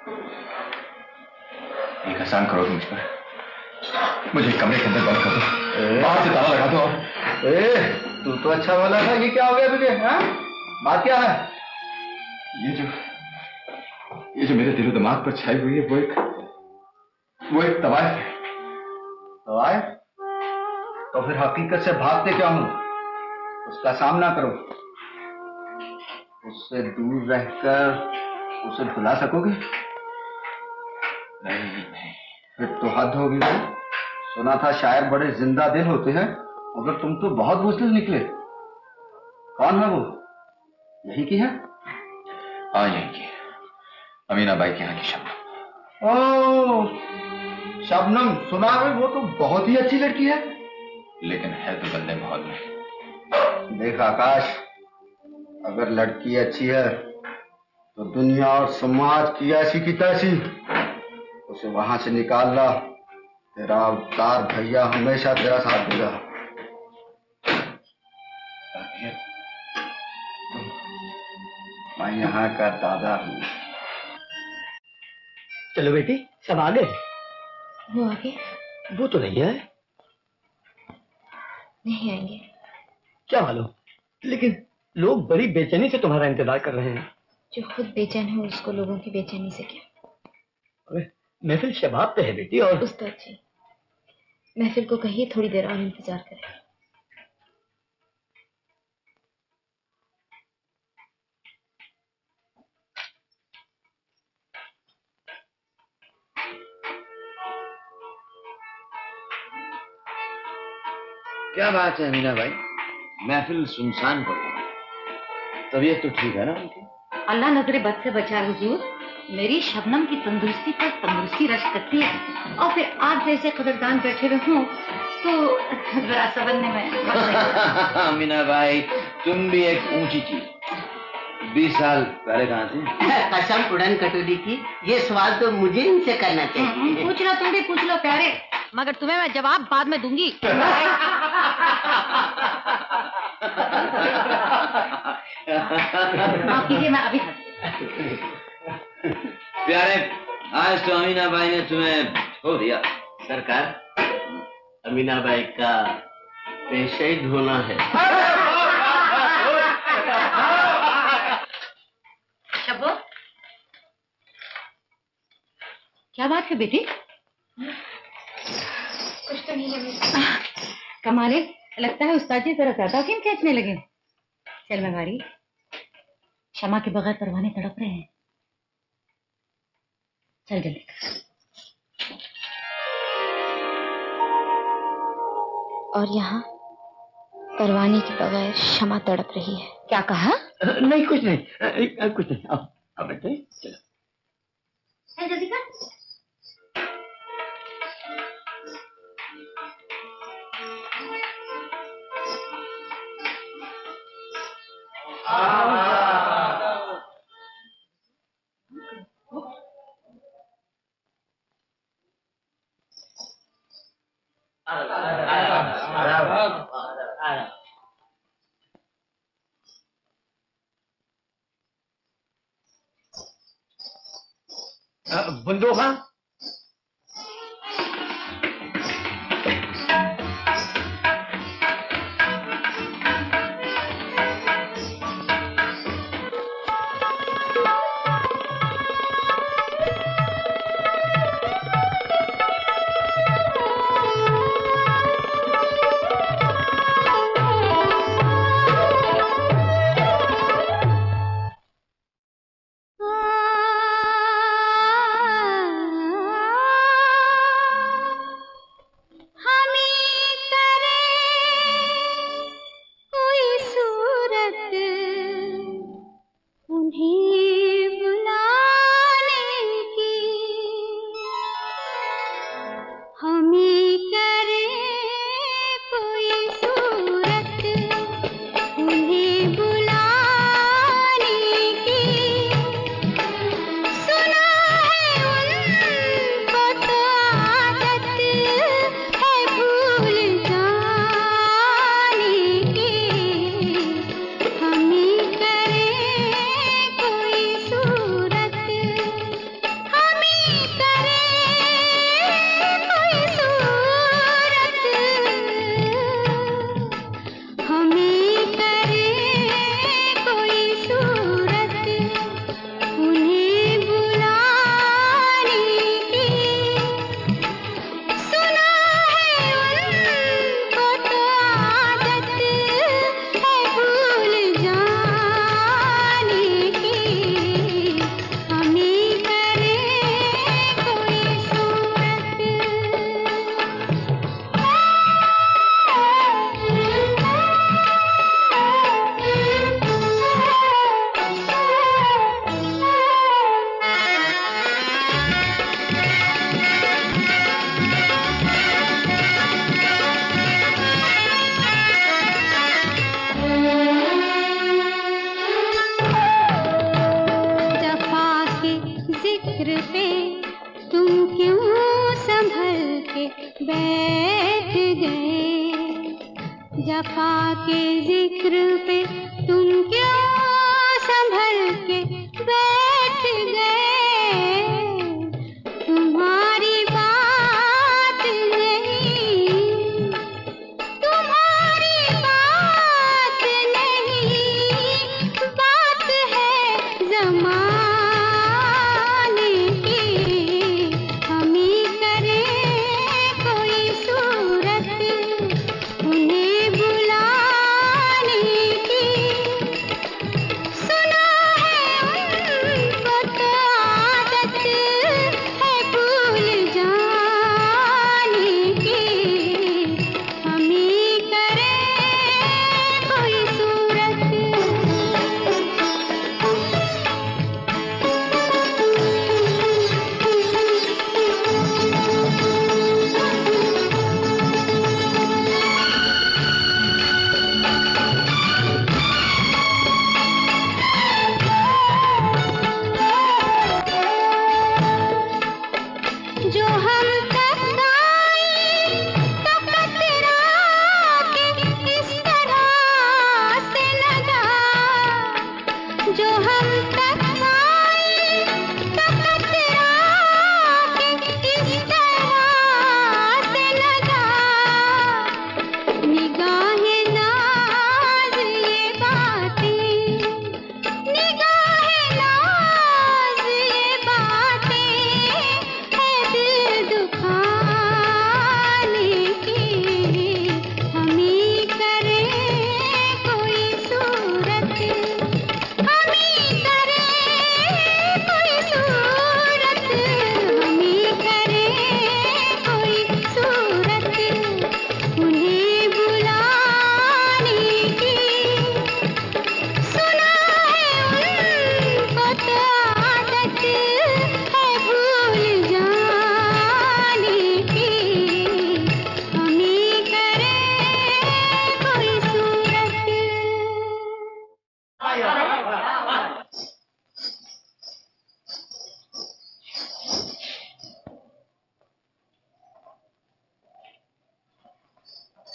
एक एहसान करो मुझ पर, मुझे कमरे के अंदर बंद कर दो, बाहर से ताला लगा दो। ए, तू तो अच्छा वाला था, ये क्या हो गया तुझे? हाँ? बात क्या है? ये जो ये जो मेरे दिलो दिमाग पर छाई हुई है वो एक वो एक तवायफ है। तवायफ? तो फिर हकीकत से भागते क्या हूं? उसका सामना करो, उससे दूर रहकर उसे भुला सकोगे? नहीं नहीं, फिर तो हद होगी। सुना था शायर बड़े जिंदा दिल होते हैं, मगर तुम तो बहुत बुज़दिल निकले। कौन है वो? यही की है? हाँ यही की, अमीना बाई के यहाँ की शबनम। ओह शबनम, सुना है वो तो बहुत ही अच्छी लड़की है, लेकिन है तो गंदे माहौल में। देख आकाश, अगर लड़की अच्छी है तो दुनिया और समाज की ऐसी की तैसी, उसे वहां से निकाल ला। तेरा अवतार भैया हमेशा तेरा साथ देगा। मैं यहाँ का दादा हूँ। चलो बेटी, सब आ गए? वो आगे? वो तो नहीं है। नहीं आएंगे। क्या मालूम, लेकिन लोग बड़ी बेचैनी से तुम्हारा इंतजार कर रहे हैं। जो खुद बेचैन हो उसको लोगों की बेचैनी से क्या? अरे महफिल शबाब पे है बेटी। और उस्ताद जी, महफिल को कहिए थोड़ी देर और इंतजार करें। क्या बात है अमीना भाई, महफिल सुनसान पड़ गई। तबीयत तो ठीक है ना उनकी? अल्लाह नजरे बद से बचा हुजूर। मेरी शबनम की तंदुरुस्ती पर तंदुरुस्ती रश करती है, और फिर आप जैसे कदरदान बैठे हुए हों तो जरा समझने में। अमीना भाई, तुम भी एक ऊंची चीज। बीस साल पहले कहाँ थे? कसम उड़न कटोरी की, ये सवाल तो मुझे इनसे करना चाहिए। पूछ लो, तुम भी पूछ लो प्यारे, मगर तुम्हें मैं जवाब बाद में दूंगी। माफ कीजिए, मैं अभी प्यारे, आज तो अमीना बाई ने तुम्हें खो दिया। सरकार, अमीना बाई का पेशा ही धोना है। शब्बो, क्या बात है बेटी? कुछ तो नहीं लगे। कमाले, लगता है उस्ताद जी जरा ज्यादा क्यों खींचने लगे। चल मगारी, क्षमा के बगैर परवाने तड़प रहे हैं। चल जल्दी। और यहाँ परवाने के बगैर क्षमा तड़प रही है। क्या कहा? नहीं कुछ नहीं, कुछ नहीं। अब अब बेटे चलो जल्दी कर। बंदूक हाँ?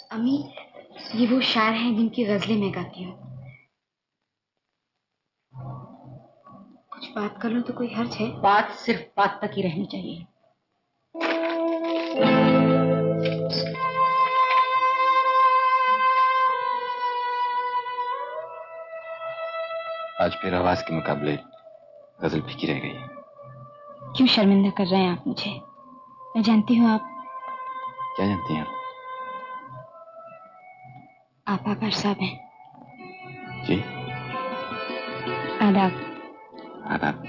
अम्मी, ये वो शायर हैं जिनकी गजलें मैं गाती हूँ। कुछ बात कर लो तो कोई हर्ज है? बात सिर्फ बात तक ही रहनी चाहिए। आज फिर आवाज के मुकाबले गजल फीकी रह गई। क्यों शर्मिंदा कर रहे हैं आप मुझे? मैं जानती हूँ आप। क्या जानती हैं? आप आकाश साहब हैं। जी। आदाब। आदाब।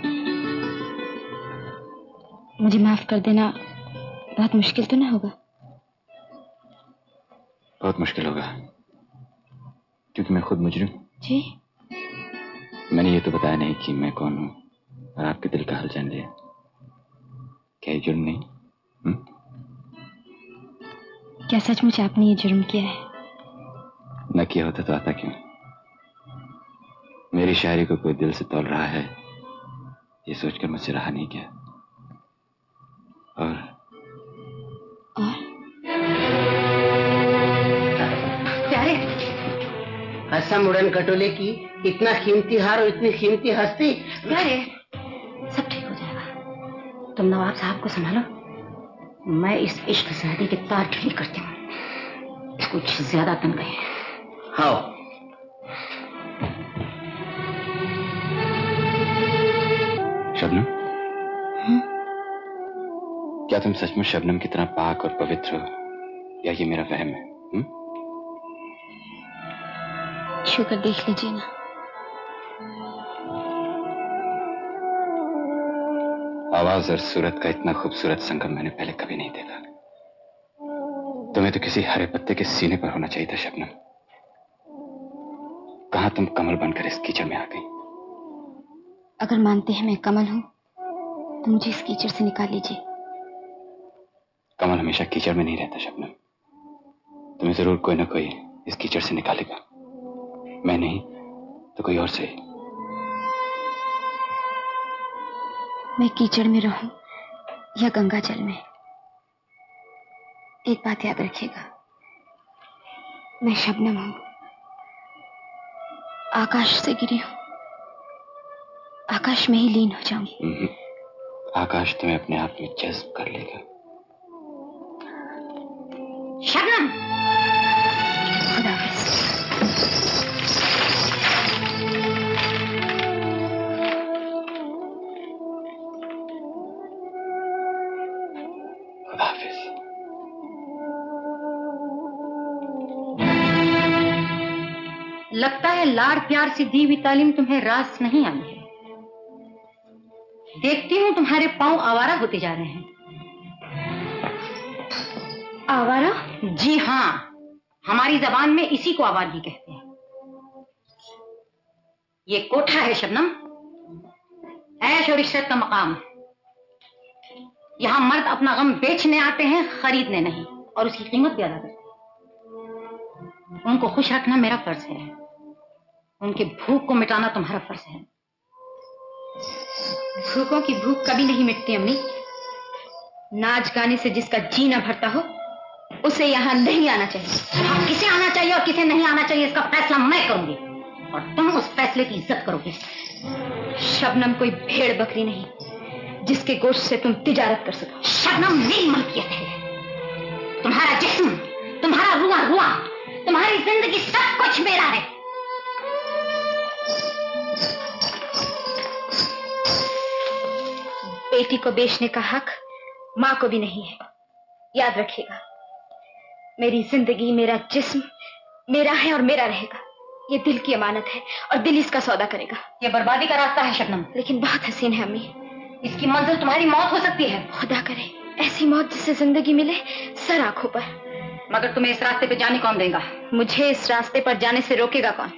मुझे माफ कर देना बहुत मुश्किल तो ना होगा? बहुत मुश्किल होगा, क्योंकि मैं खुद मुजरिम। जी। मैंने ये तो बताया नहीं कि मैं कौन हूँ और आपके दिल का हाल जान लिया। क्या ये जुर्म नहीं? हुँ? क्या सचमुच आपने ये जुर्म किया है? न किया होता तो आता क्यों? मेरी शायरी को कोई दिल से तौल रहा है, ये सोचकर मुझसे रहा नहीं गया। और और प्यारे, कसम उड़न कटोले की, इतना कीमती हार और इतनी कीमती हस्ती। प्यारे, सब ठीक हो जाएगा। तुम नवाब साहब को संभालो, मैं इस इश्क शादी के तार ढीली करती हूँ। कुछ ज्यादा तन गए हैं। हाँ। शबनम, क्या तुम सचमुच शबनम की तरह पाक और पवित्र हो, या ये मेरा वहम है? हुँ? छू कर देख लीजिए ना। आवाज और सूरत का इतना खूबसूरत संगम मैंने पहले कभी नहीं देखा। तुम्हें तो किसी हरे पत्ते के सीने पर होना चाहिए था शबनम। कहां तुम कमल बनकर इस कीचड़ में आ गई? अगर मानते हैं मैं कमल हूं तो मुझे इस कीचड़ से निकाल लीजिए। कमल हमेशा कीचड़ में नहीं रहता शबनम। तुम्हें जरूर कोई ना कोई इस कीचड़ से निकालेगा। मैं नहीं तो कोई और सही। मैं कीचड़ में रहूं या गंगा जल में, एक बात याद रखिएगा, मैं शबनम हूं, आकाश से गिरी हूं, आकाश में ही लीन हो जाऊंगी। आकाश तुम्हें अपने आप में जज्ब कर लेगा। शबनम, खुदा हाफिज। खुदा हाफिज। लगता है लाड़ प्यार से दी हुई तालीम तुम्हें रास नहीं आई है। देखती हूँ तुम्हारे पांव आवारा होते जा रहे हैं। आवारा? जी हाँ, हमारी जबान में इसी को आवारगी कहते हैं। ये कोठा है शबनम, ऐश और इशरत का मकाम। यहां मर्द अपना गम बेचने आते हैं, खरीदने नहीं, और उसकी कीमत भी अदा करते हैं। उनको खुश रखना मेरा फर्ज है, उनकी भूख को मिटाना तुम्हारा फर्ज है। भूखों की भूख कभी नहीं मिटती अम्मी। नाच गाने से जिसका जी न भरता हो उसे यहाँ नहीं आना चाहिए। हाँ, किसे आना चाहिए और किसे नहीं आना चाहिए इसका फैसला मैं करूंगी, और तुम उस फैसले की इज्जत करोगे। शबनम कोई भेड़ बकरी नहीं जिसके गोश्त से तुम तिजारत कर सको। शबनम मेरी मलकियत है। तुम्हारा जिस्म, तुम्हारा रुआ रुआ, तुम्हारी जिंदगी, सब कुछ मेरा है। बेटी को बेचने का हक माँ को भी नहीं है, याद रखिएगा। मेरी जिंदगी, मेरा जिस्म मेरा है और मेरा रहेगा। ये दिल की अमानत है और दिल इसका सौदा करेगा। ये बर्बादी का रास्ता है शबनम, लेकिन बहुत हसीन है अम्मी। इसकी मंजिल तुम्हारी मौत हो सकती है। खुदा करे ऐसी मौत जिससे जिंदगी मिले सर आंखों पर। मगर तुम्हें इस रास्ते पे जाने कौन देगा? मुझे इस रास्ते पर जाने से रोकेगा कौन?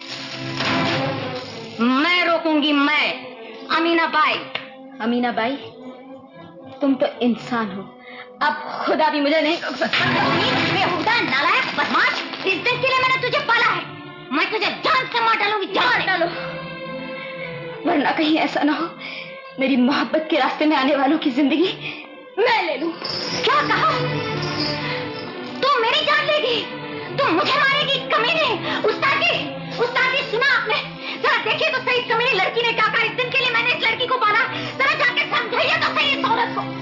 मैं रोकूंगी, मैं, अमीना बाई। अमीना बाई, तुम तो इंसान हो, अब खुदा भी मुझे नहीं रोक सकता। बेहुदा, नालायक, बदमाश, इस दिन के लिए मैंने तुझे पाला है। मैं तुझे जान से मार डालूंगी, जान डालो, वरना कहीं ऐसा ना हो मेरी मोहब्बत के रास्ते में आने वालों की जिंदगी मैं ले लूं। क्या कहा? तू मेरी जान लेगी? तुम मुझे मारेगी कमीने? उस्तादी, उस्तादी सुना आपने? जरा देखिए तो सही, कमीनी लड़की ने क्या कहा। इस दिन के लिए मैंने इस लड़की को पाला, जरा जाके समझाइए तो सही इस औरत को।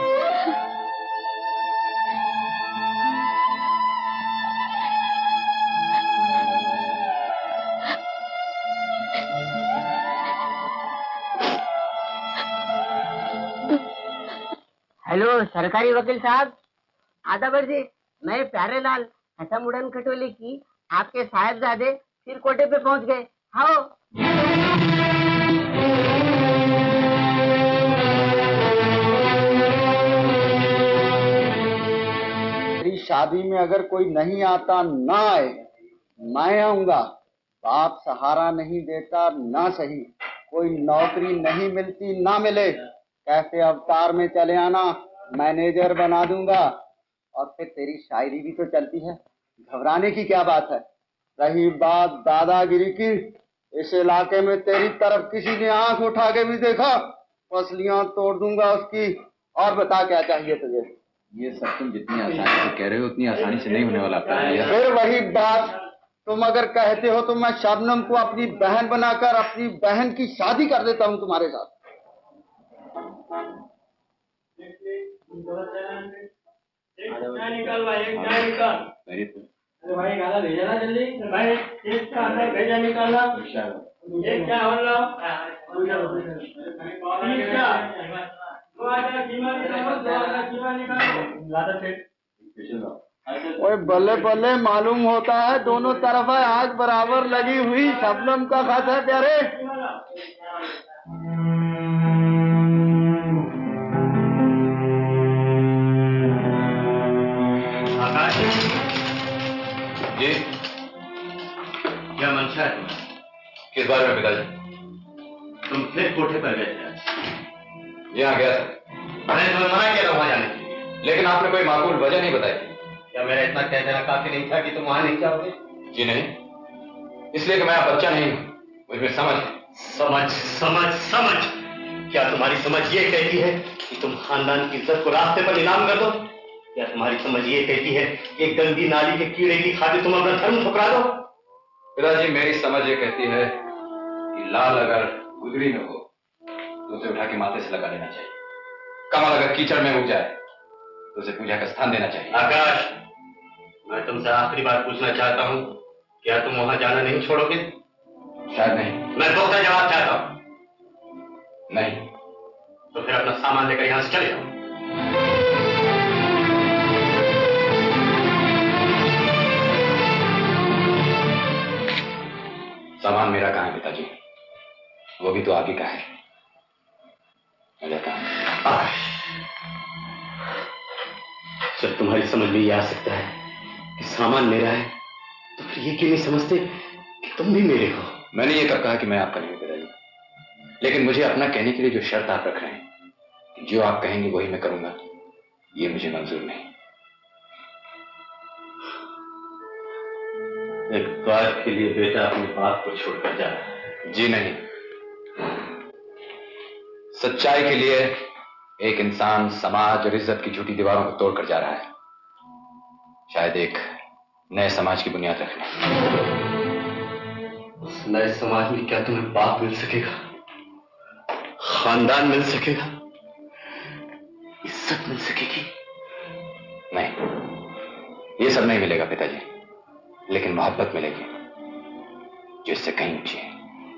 हेलो सरकारी वकील साहब, आदाब जी। मैं प्यारे लाल खत्म उड़न खटोले की आपके साहिबजादे फिर कोटे पे पहुंच गए। हाँ, मेरी शादी में अगर कोई नहीं आता ना आए, मैं आऊंगा। बाप सहारा नहीं देता ना सही, कोई नौकरी नहीं मिलती ना मिले, कैसे अवतार में चले आना, मैनेजर बना दूंगा। और फिर तेरी शायरी भी तो चलती है, घबराने की क्या बात है। रही बात दादागिरी की, इस इलाके में तेरी तरफ किसी ने आंख उठा के भी देखा, पसलियां तोड़ दूंगा उसकी। और बता क्या चाहिए तुझे? ये सब तुम जितनी आसानी से कह रहे हो उतनी आसानी से नहीं होने वाला। फिर वही बात, तुम अगर कहते हो तो मैं शबनम को अपनी बहन बनाकर अपनी बहन की शादी कर देता हूँ तुम्हारे साथ। निकल भाई, एक चाय निकल। अरे भाई गाना भेजा ना जल्दी भाई, एक का अंदर भेजा निकालना, एक क्या हो रहा ओए बल्ले बल्ले, मालूम होता है दोनों तरफ है आग बराबर लगी हुई। शबनम का खास है प्यारे। आकाश जी, क्या मंशा है तुम्हारी? किस बारे में पिताजी? तुम फिर कोठे पर गए थे? यहाँ गया था। मैंने तुम्हें मना किया था वहां जाने के लिए, लेकिन आपने कोई माकूल वजह नहीं बताई। क्या मेरा इतना कह देना काफी नहीं था कि तुम वहां नहीं जाओगे? जी नहीं, इसलिए कि मैं आप बच्चा नहीं हूँ, मुझमें समझ समझ समझ समझ। क्या तुम्हारी समझ ये कहती है कि तुम खानदान की इज्जत को रास्ते पर नीलाम कर दो? क्या तुम्हारी समझ ये कहती है कि एक गंदी नाली के कीड़े की खातिर तुम अपना धर्म ठुकरा दो? पिताजी, मेरी समझ ये कहती है कि लाल अगर गुदड़ी में हो तो उसे उठा के माथे से लगा लेना चाहिए, कमल अगर कीचड़ में उग जाए तो उसे पूजा का स्थान देना चाहिए। आकाश, मैं तुमसे आखिरी बार पूछना चाहता हूँ, क्या तुम वहां जाना नहीं छोड़ोगे? शायद नहीं। मैं तो अपना जवाब चाहता हूँ। नहीं। तो फिर अपना सामान लेकर यहां से चले जाओ। सामान मेरा कहाँ है पिताजी? वो भी तो आप ही का है। मेरा कहाँ है? जब तुम्हारी समझ में ये आ सकता है कि सामान मेरा है, तो फिर ये क्यों नहीं समझते कि तुम भी मेरे हो? मैंने ये कब कहा कि मैं आपका नहीं हूं पिताजी, लेकिन मुझे अपना कहने के लिए जो शर्त आप रख रहे हैं कि जो आप कहेंगे वही मैं करूंगा, ये मुझे मंजूर नहीं। एक बार के लिए बेटा अपने बाप को छोड़कर जा रहा है। जी नहीं, सच्चाई के लिए एक इंसान समाज और इज्जत की झूठी दीवारों को तोड़कर जा रहा है, शायद एक नए समाज की बुनियाद रखने। उस नए समाज में क्या तुम्हें बाप मिल सकेगा, खानदान मिल सकेगा, इज्जत मिल सकेगी? नहीं, ये सब नहीं मिलेगा पिताजी, लेकिन मोहब्बत मिलेगी जो इससे कहीं ऊंची है।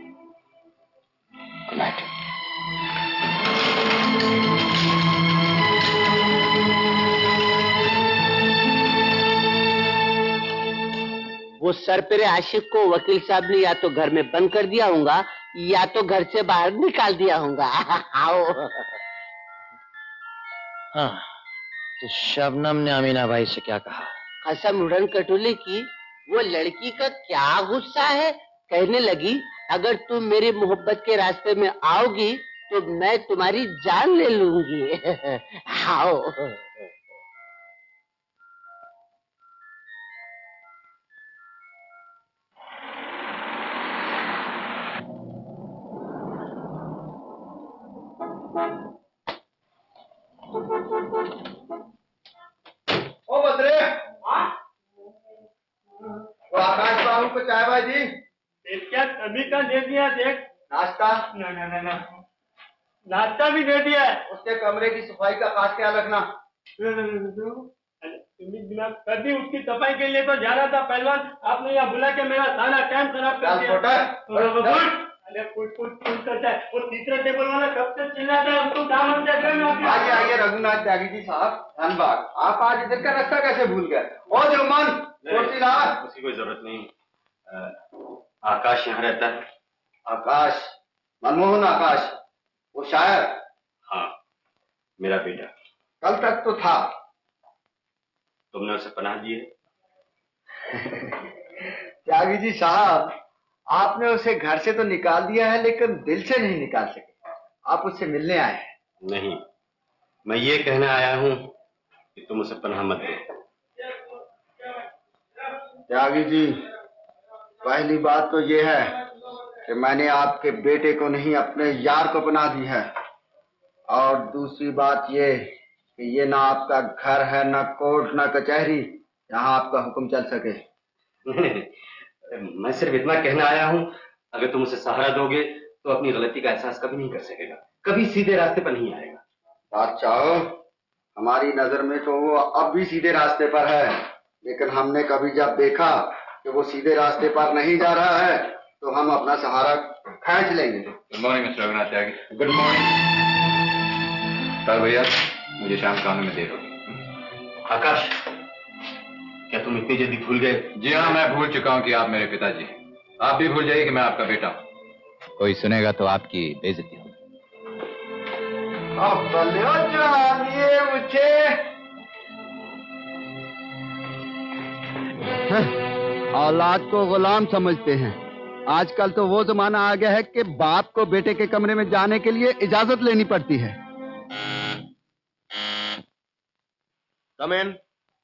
Good night. वो सरपेरे आशिक को वकील साहब ने या तो घर में बंद कर दिया होगा या तो घर से बाहर निकाल दिया होगा। आओ। हाँ, तो शबनम ने अमीना भाई से क्या कहा? कसम उड़न कटोले की वो लड़की का क्या गुस्सा है, कहने लगी अगर तुम मेरी मोहब्बत के रास्ते में आओगी तो मैं तुम्हारी जान ले लूंगी। आओ। ओ बद्रे, आकाश बाबू को चाय भाई क्या कभी का दे दिया देख। नाश्ता? ना ना ना ना नाश्ता भी दे दिया है। उसके कमरे की सफाई का खास ख्याल रखना। कभी उसकी सफाई के लिए तो जा रहा था पहलवान, आपने यहाँ बुला के मेरा सारा टाइम खराब कर दिया। अरे कुछ कुछ कुछ करता है। वो तीसरे टेबल वाला कब से चिल्लाता है, उसको दामन देख रहे हैं। आइए आइए रघुनाथ त्यागी जी साहब, धन्यवाद। आप आज इधर का रास्ता कैसे भूल गए? और जुम्मन उसकी कोई जरूरत नहीं। आ, आकाश यहाँ रहता है। आकाश? मनमोहन आकाश, वो शायर? हाँ, मेरा बेटा। कल तक तो था। तुमने उसे पनाह दी है? त्यागी जी साहब, आपने उसे घर से तो निकाल दिया है, लेकिन दिल से नहीं निकाल सके। आप उससे मिलने आए हैं। नहीं, मैं ये कहने आया हूं कि तुम उसे पनाह मत दो। त्यागी जी, पहली बात तो ये है कि मैंने आपके बेटे को नहीं, अपने यार को पनाह दी है। और दूसरी बात ये कि ये ना आपका घर है, ना कोर्ट, ना कचहरी, यहाँ आपका हुक्म चल सके। मैं सिर्फ इतना कहना आया हूं, अगर तुम उसे सहारा दोगे तो अपनी गलती का एहसास कभी नहीं कर सकेगा, कभी सीधे रास्ते पर नहीं आएगा। बात चाहो, हमारी नजर में तो वो अब भी सीधे रास्ते पर है, लेकिन हमने कभी जब देखा कि वो सीधे रास्ते पर नहीं जा रहा है तो हम अपना सहारा खींच लेंगे। Good morning mister Raghunath Tyagi. Good morning. कल भैया, मुझे शाम को आने में देर होगी। आकाश, क्या तुम इतनी जल्दी भूल गए? जी हाँ, मैं भूल चुका हूँ कि आप मेरे पिताजी हैं। आप भी भूल जाइए कि मैं आपका बेटा हूँ। कोई सुनेगा तो आपकी बेइज्जती होगी। जानिए मुझे औलाद को गुलाम समझते हैं। आजकल तो वो जमाना आ गया है कि बाप को बेटे के कमरे में जाने के लिए इजाजत लेनी पड़ती है। Come in.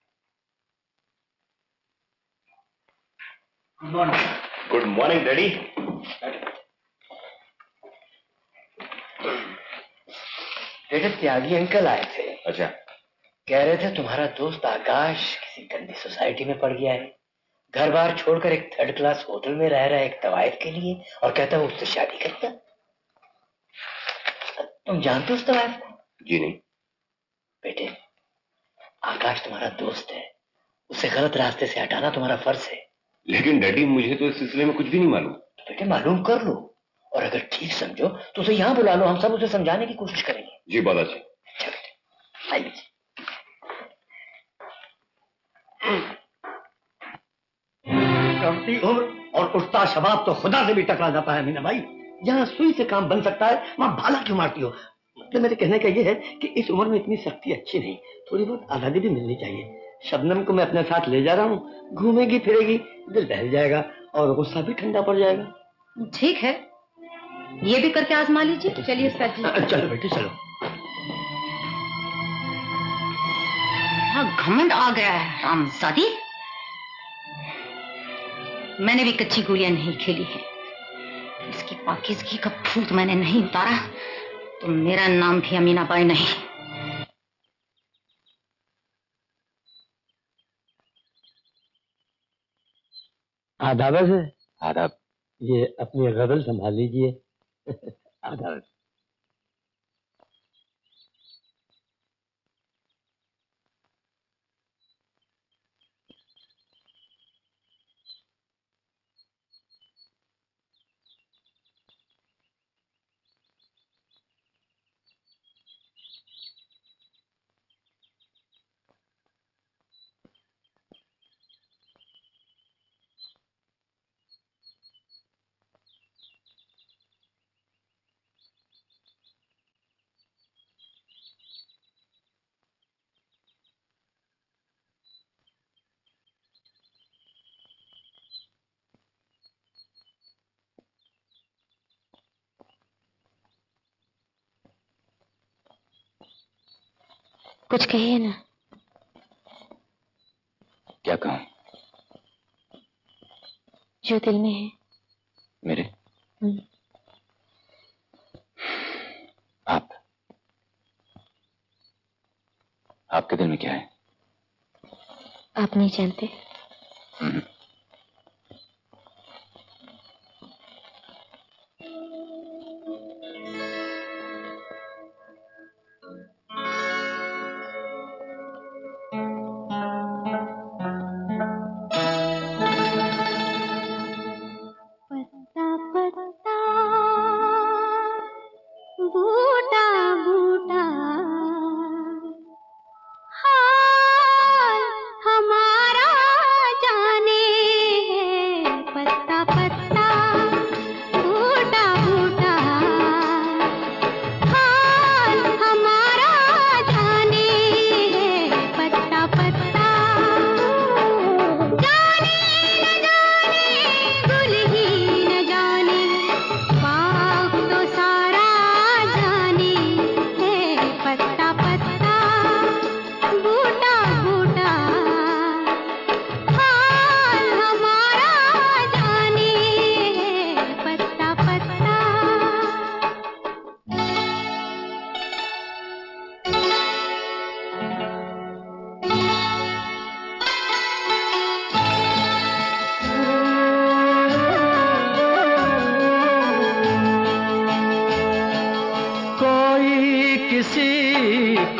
Good morning. Good morning daddy. बेटे, त्यागी अंकल आए थे। अच्छा। कह रहे थे तुम्हारा दोस्त आकाश किसी गंदी सोसाइटी में पड़ गया है, घर बार छोड़कर एक थर्ड क्लास होटल में रह रहा है एक तवायफ के लिए, और कहता है उससे शादी करता। तुम जानते हो उस तवायफ को? जी नहीं। बेटे, आकाश तुम्हारा दोस्त है, उसे गलत रास्ते से हटाना तुम्हारा फर्ज है। लेकिन डैडी, मुझे तो इस सिलसिले में कुछ भी नहीं मालूम। तो बेटे, मालूम कर लो, और अगर ठीक समझो तो उसे यहाँ बुला लो, हम सब उसे समझाने की कोशिश करेंगे। जी बहुत अच्छे। अच्छा बेटे, आइए। कमती उम्र और उठता शबाब तो खुदा से भी टकरा जाता है मीना भाई। जहाँ सुई से काम बन सकता है वहाँ भाला क्यों मारती हो? मतलब मेरे कहने का ये है कि इस उम्र में इतनी सख्ती अच्छी नहीं, थोड़ी बहुत आजादी भी मिलनी चाहिए। शबनम को मैं अपने साथ ले जा रहा हूँ, घूमेगी फिरेगी, दिल बहल जाएगा और गुस्सा भी ठंडा पड़ जाएगा। ठीक है, ये भी करके आजमा लीजिए। चलिए उस्ताद जी। चलो बेटे चलो। हाँ, घमंड आ गया है रामजादी। मैंने भी कच्ची गोलियां नहीं खेली हैं। इसकी पाकिज़गी का भूत मैंने नहीं उतारा तो मेरा नाम भी अमीनाबाई नहीं। आदाब है। आदाब। ये अपनी गजल संभाल लीजिए। आदाब। कुछ कहिए ना। क्या कहूं? जो दिल में है। मेरे? आप आपके दिल में क्या है? आप नहीं जानते।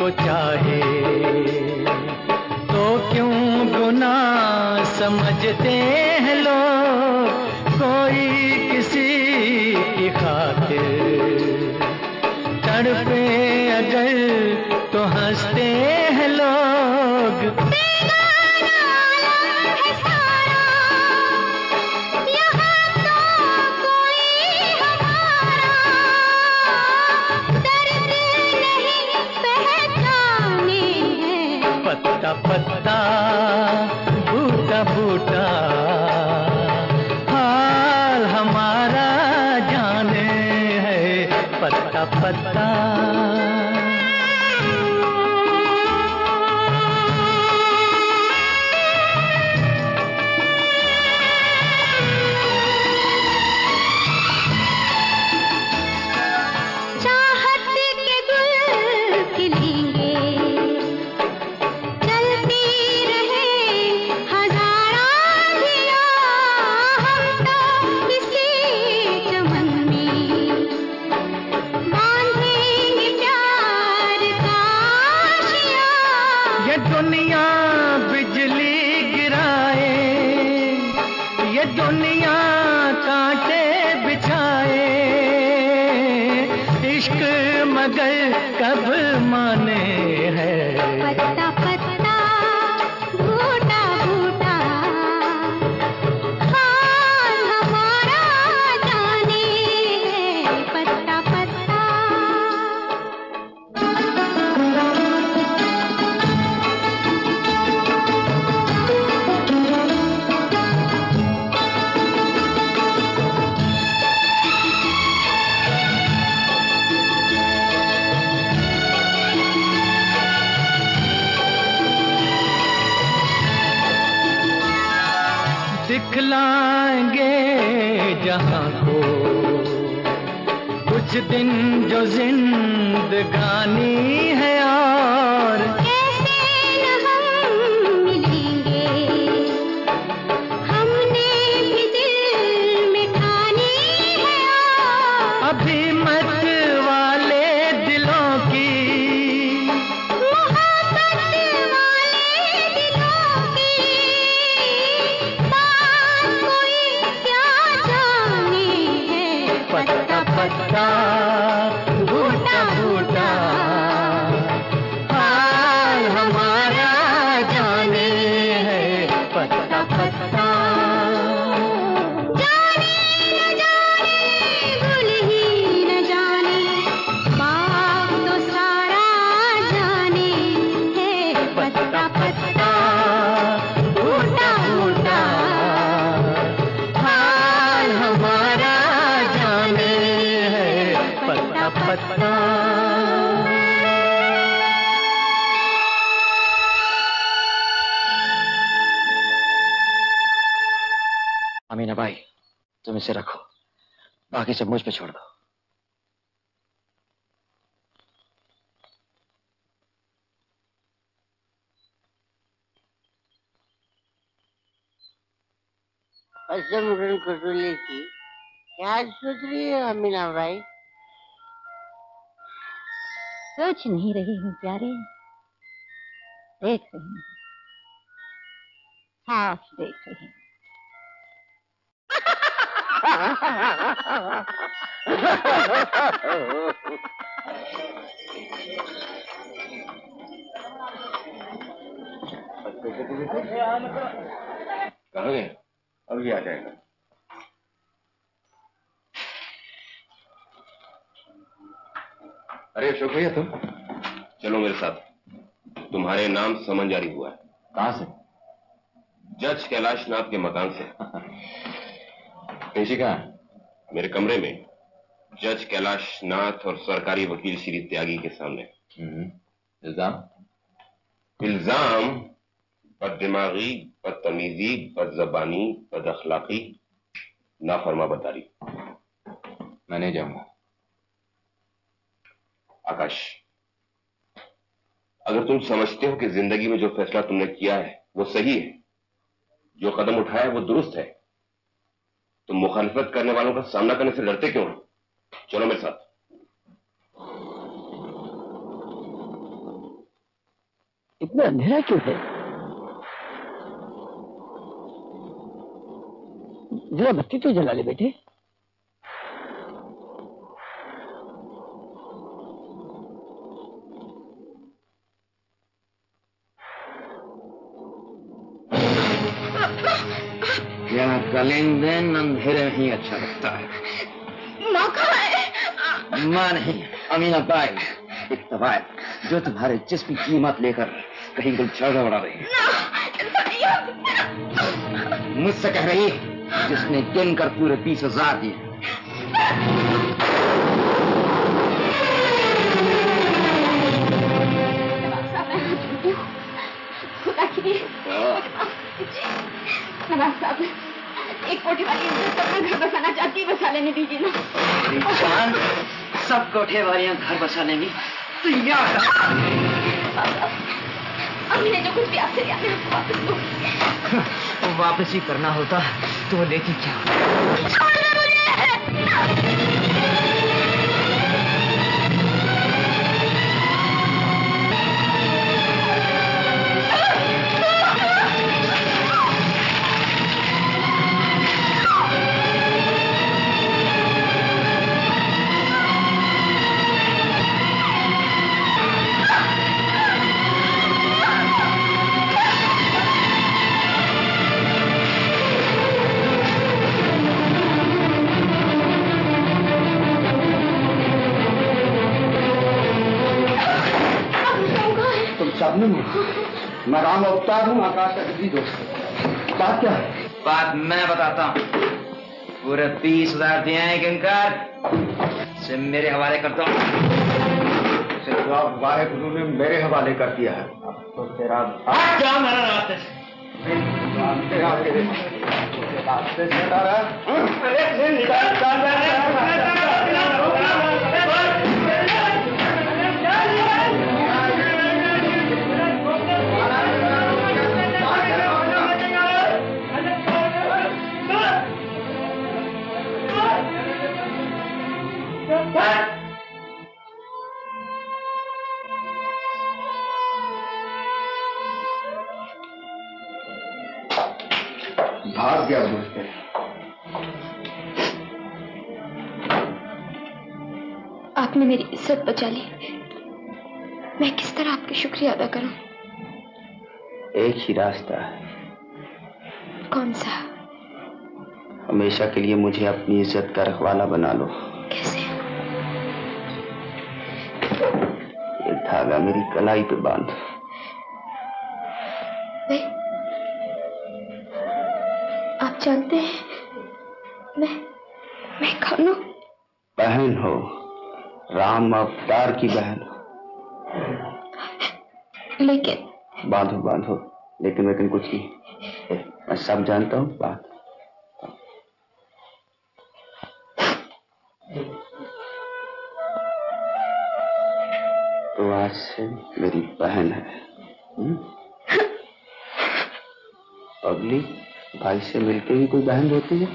चाहे तो क्यों गुनाह समझते हैं लोग, कोई किसी की खातिर तड़पे अगर तो हंसते हैं लोग। पत्ता पत्ता बूटा बूटा हाल हमारा जाने है, पत्ता पत्ता। दिखलाएंगे जहां को कुछ दिन जो जिंदगानी है, और कैसे न हम मिलेंगे, हमने भी दिल में ठानी है, और अभी मत वाले दिलों की मोहब्बत वाले दिलों की पत्ता पत्ता बूटा बूटा हाल हमारा जाने है, पत्ता पत्ता। जाने न जाने भूल ही न जाने, बाप तो सारा जाने है, पत्ता पत्ता बूटा बूटा हाल हमारा जाने है, पत्ता पत्ता। अमीना भाई, तुम इसे रखो, बाकी सब मुझ पे छोड़ दो। कसम उड़न खटोले की क्या सोच रही है अमीना भाई? सोच नहीं रही हूँ प्यारे, देख रही हूँ, साफ देख रही हूँ। कहाँ गए? अभी आ जाएगा। अरे अशोक भैया, तुम चलो मेरे साथ, तुम्हारे नाम समन जारी हुआ है। कहाँ से? जज कैलाश नाथ के मकान से। पेशी कहाँ? मेरे कमरे में, जज कैलाश नाथ और सरकारी वकील श्री त्यागी के सामने। इल्जाम? इल्जाम बददिमागी, बदतमीजी, बदजबानी, बदअखलाकी, नाफरमा बदारी। मैं नहीं जाऊंगा। आकाश, अगर तुम समझते हो कि जिंदगी में जो फैसला तुमने किया है वो सही है, जो कदम उठाया है वो दुरुस्त है, तुम मुखालिफत करने वालों का सामना करने से डरते क्यों हो? चलो मेरे साथ। इतना अंधेरा क्यों है? जरा बत्ती तो जला ले बेटे। यह कलिंग दिन अंधेरे में ही अच्छा लगता है। माँ कहाँ है? माँ नहीं, अमीना बाई, एक तवायत जो तुम्हारे जिस्म की कीमत लेकर कहीं गुलछर्रा उड़ा रही है। मुझसे कह रही जिसने गिन कर पूरे बीस हजार दिए। खुदा के लिए नवाब साहब, एक कोठी वाली अपना घर बसाना चाहती है, बसा लेने दीजिए ना। जान, सब कोठे वालियां घर बसा लेंगी तो यार अभी ने जो कुछ भी आपसे लिया है वापस दो। वापस ही करना होता तो लेती क्या? छोड़ना मुझे। शबनम, मैं राम अवतार हूँ, आकाश का किसी दोस्त। बात क्या है? बात मैं बताता हूँ। पूरे बीस हजार दिए हैं किंकर से मेरे हवाले करता हूँ। वाहे गुरु ने मेरे हवाले कर दिया है। अब तो तेरा क्या मेरा रास्ते से रास्ते से चला भाग गया दोस्त। आपने मेरी इज्जत बचा ली, मैं किस तरह आपकी शुक्रिया अदा करूं? एक ही रास्ता है। कौन सा? हमेशा के लिए मुझे अपनी इज्जत का रखवाला बना लो। कैसे? ये धागा मेरी कलाई पे बांध। मैं आप जानते हैं मैं मैं कौन हूँ? बहन हो, राम अवतार की बहन। लेकिन बांधो बांधो, लेकिन लेकिन कुछ नहीं, मैं सब जानता हूँ। बात तो आज से मेरी बहन है। अगली भाई से मिलके ही कोई बहन होती है?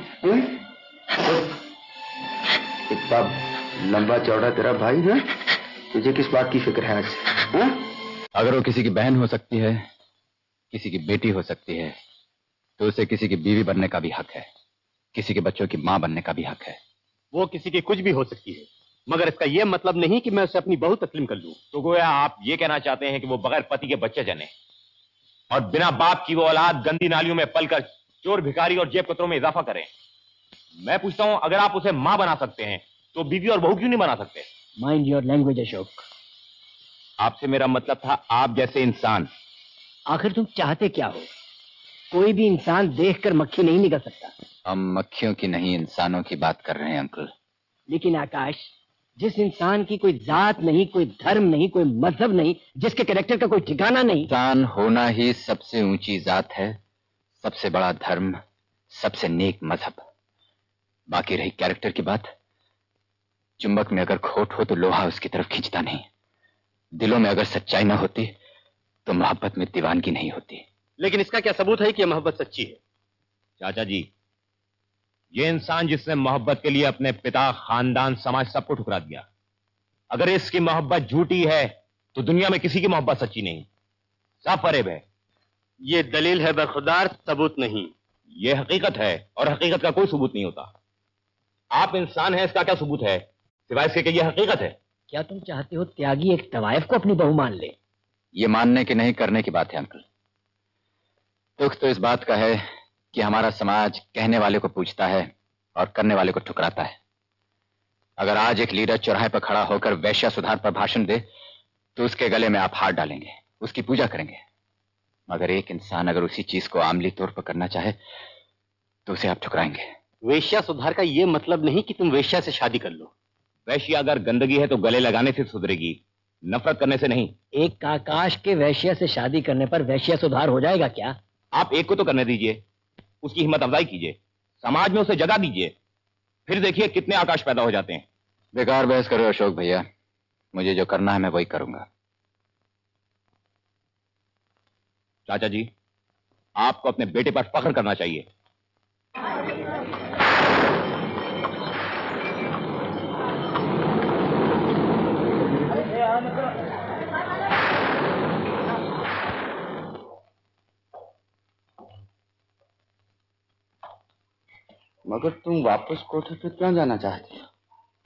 इतना लंबा चौड़ा तेरा भाई है, तुझे किस बात की फिक्र है आज? है? अगर वो किसी की बहन हो सकती है, किसी की बेटी हो सकती है, तो उसे किसी की बीवी बनने का भी हक है, किसी के बच्चों की मां बनने का भी हक है। वो किसी की कुछ भी हो सकती है, मगर इसका यह मतलब नहीं कि मैं उसे अपनी बहू तस्लीम कर लूं। तो गोया आप ये कहना चाहते हैं कि वो बगैर पति के बच्चे जने और बिना बाप की वो औलाद गंदी नालियों में पलकर चोर भिखारी और जेब कतरों में इजाफा करें। मैं पूछता हूं, अगर आप उसे मां बना सकते हैं तो बीवी और बहू क्यों नहीं बना सकते? Mind your language Ashok. आपसे मेरा मतलब था आप जैसे इंसान। आखिर तुम चाहते क्या हो? कोई भी इंसान देखकर मक्खी नहीं निकल सकता। हम मक्खियों की नहीं, इंसानों की बात कर रहे हैं अंकल। लेकिन आकाश, जिस इंसान की कोई जात नहीं, कोई धर्म नहीं, कोई मजहब नहीं, जिसके कैरेक्टर का कोई ठिकाना नहीं। इंसान होना ही सबसे ऊंची जात है, सबसे बड़ा धर्म, सबसे नेक मजहब। बाकी रही कैरेक्टर की बात, चुंबक में अगर खोट हो तो लोहा उसकी तरफ खींचता नहीं। दिलों में अगर सच्चाई ना होती तो मोहब्बत में दीवानगी नहीं होती। लेकिन इसका क्या सबूत है कि यह मोहब्बत सच्ची है? चाचा जी, ये इंसान जिसने मोहब्बत के लिए अपने पिता, खानदान, समाज सबको ठुकरा दिया, अगर इसकी मोहब्बत झूठी है तो दुनिया में किसी की मोहब्बत सच्ची नहीं। साफ फरेब है। ये दलील है बखुदार, सबूत नहीं। ये हकीकत है और हकीकत का कोई सबूत नहीं होता। आप इंसान हैं, इसका क्या सबूत है सिवाय इसके कि ये हकीकत है? क्या तुम चाहते हो त्यागी एक तवायफ को अपनी बहू मान ले? ये मानने की नहीं, करने की बात है अंकल। दुख तो इस बात का है कि हमारा समाज कहने वाले को पूछता है और करने वाले को ठुकराता है। अगर आज एक लीडर चौराहे पर खड़ा होकर वैश्या सुधार पर भाषण दे तो उसके गले में आप हाथ डालेंगे, उसकी पूजा करेंगे। मगर एक इंसान अगर उसी चीज को आमली तौर पर करना चाहे तो उसे आप ठुकराएंगे। वेश्या सुधार का ये मतलब नहीं कि तुम वेश्या से शादी कर लो। वैश्या अगर गंदगी है तो गले लगाने से सुधरेगी, नफरत करने से नहीं। एक आकाश के वैश्या से शादी करने पर वैश्या सुधार हो जाएगा क्या? आप एक को तो करने दीजिए, उसकी हिम्मत अफजाई कीजिए, समाज में उसे जगह दीजिए, फिर देखिए कितने आकाश पैदा हो जाते हैं। बेकार बहस करो अशोक भैया, मुझे जो करना है मैं वही करूंगा। चाचा जी, आपको अपने बेटे पर फख्र करना चाहिए। मगर तुम वापस कोठे पे क्यों जाना चाहती हो?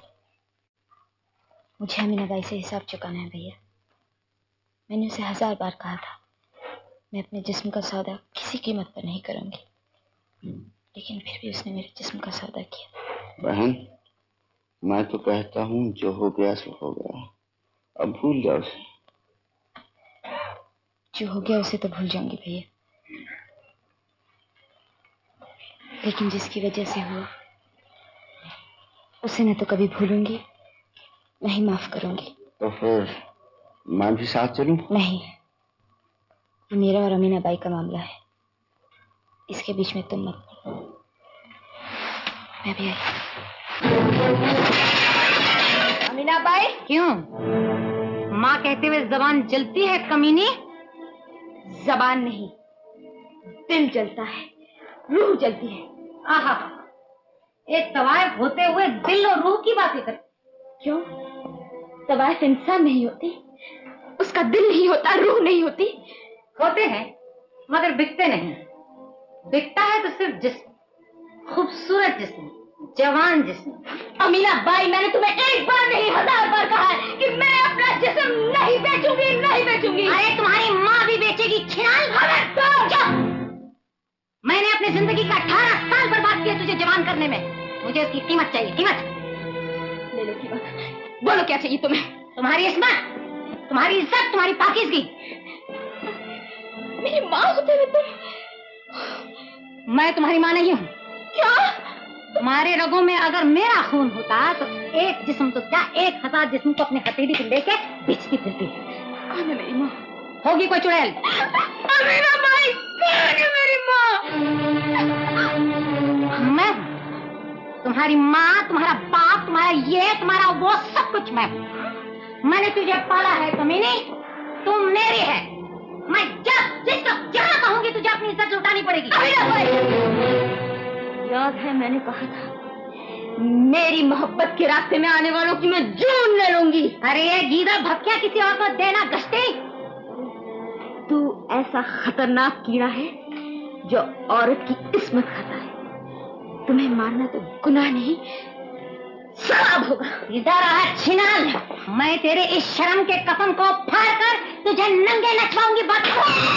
मुझे अमीना बाई से हिसाब चुकाना है भैया। मैंने उसे हजार बार कहा था मैं अपने जिस्म का सौदा किसी कीमत पर नहीं करूंगी, लेकिन फिर भी उसने मेरे जिस्म का सौदा किया। बहन, मैं तो कहता हूँ जो हो गया सो हो गया, अब भूल जाओ उसे। जो हो गया उसे तो भूल जाऊंगी भैया, लेकिन जिसकी वजह से हुआ उसे न तो कभी भूलूंगी न ही माफ करूंगी। तो फिर मैं भी साथ चलूं? नहीं, ये मेरा और अमीना बाई का मामला है, इसके बीच में तुम मत पड़ो। मैं भी आई। अमीना बाई, क्यों? माँ कहते हुए जबान जलती है कमीनी? जबान नहीं, दिल जलता है, रूह जलती है। आहा, एक तवायफ होते हुए दिल और रूह की बातें कर। क्यों? तवायफ इंसान नहीं होती, उसका दिल नहीं होता, रूह नहीं होती। होते हैं मगर बिकते नहीं। बिकता है तो सिर्फ जिस्म, खूबसूरत जिस्म, जवान जिस्म। अमीना बाई, मैंने तुम्हें एक बार नहीं हजार बार कहा है कि मैं अपना जिस्म नहीं बेचूंगी, नहीं बेचूंगी। अरे तुम्हारी माँ भी बेचेगी छिनाल। मैंने अपनी जिंदगी का अठारह साल बर्बाद किया तुझे जवान करने में। मुझे उसकी कीमत चाहिए, कीमत। ले लो कीमत। बोलो क्या चाहिए तुम्हें? तुम्हारी इस्मत, तुम्हारी इज्जत, तुम्हारी पाकीज़गी। मेरी माँ होते हुए तुम? मैं तुम्हारी माँ नहीं हूँ। क्या? तुम्हारे रगों में अगर मेरा खून होता तो एक जिस्म तो क्या एक हजार जिस्म को अपने हथेली पे लेके बेचती फिरती। कौन है मेरी माँ? होगी कोई चुड़ैल। अमीना बाई, कौन है मेरी माँ? मैं तुम्हारी माँ, तुम्हारा बाप, तुम्हारा ये, तुम्हारा वो, सब कुछ मैं। मैंने तुझे पाला है कमीनी, तुम मेरी है। मैं जब जिस वक्त जहाँ कहूंगी तुझे अपनी इज्जत लुटानी पड़ेगी। याद है मैंने कहा था मेरी मोहब्बत के रास्ते में आने वालों की मैं जून ले लूंगी। अरे ये गीदा भक्या किसी और को देना गश्ती। तू ऐसा खतरनाक कीड़ा है जो औरत की किस्मत खाता है। तुम्हें मारना तो गुनाह नहीं, शराब होगा। इधर आ छिनाल, मैं तेरे इस शर्म के कफन को फाड़ कर तुझे नंगे नचवाऊंगी। बात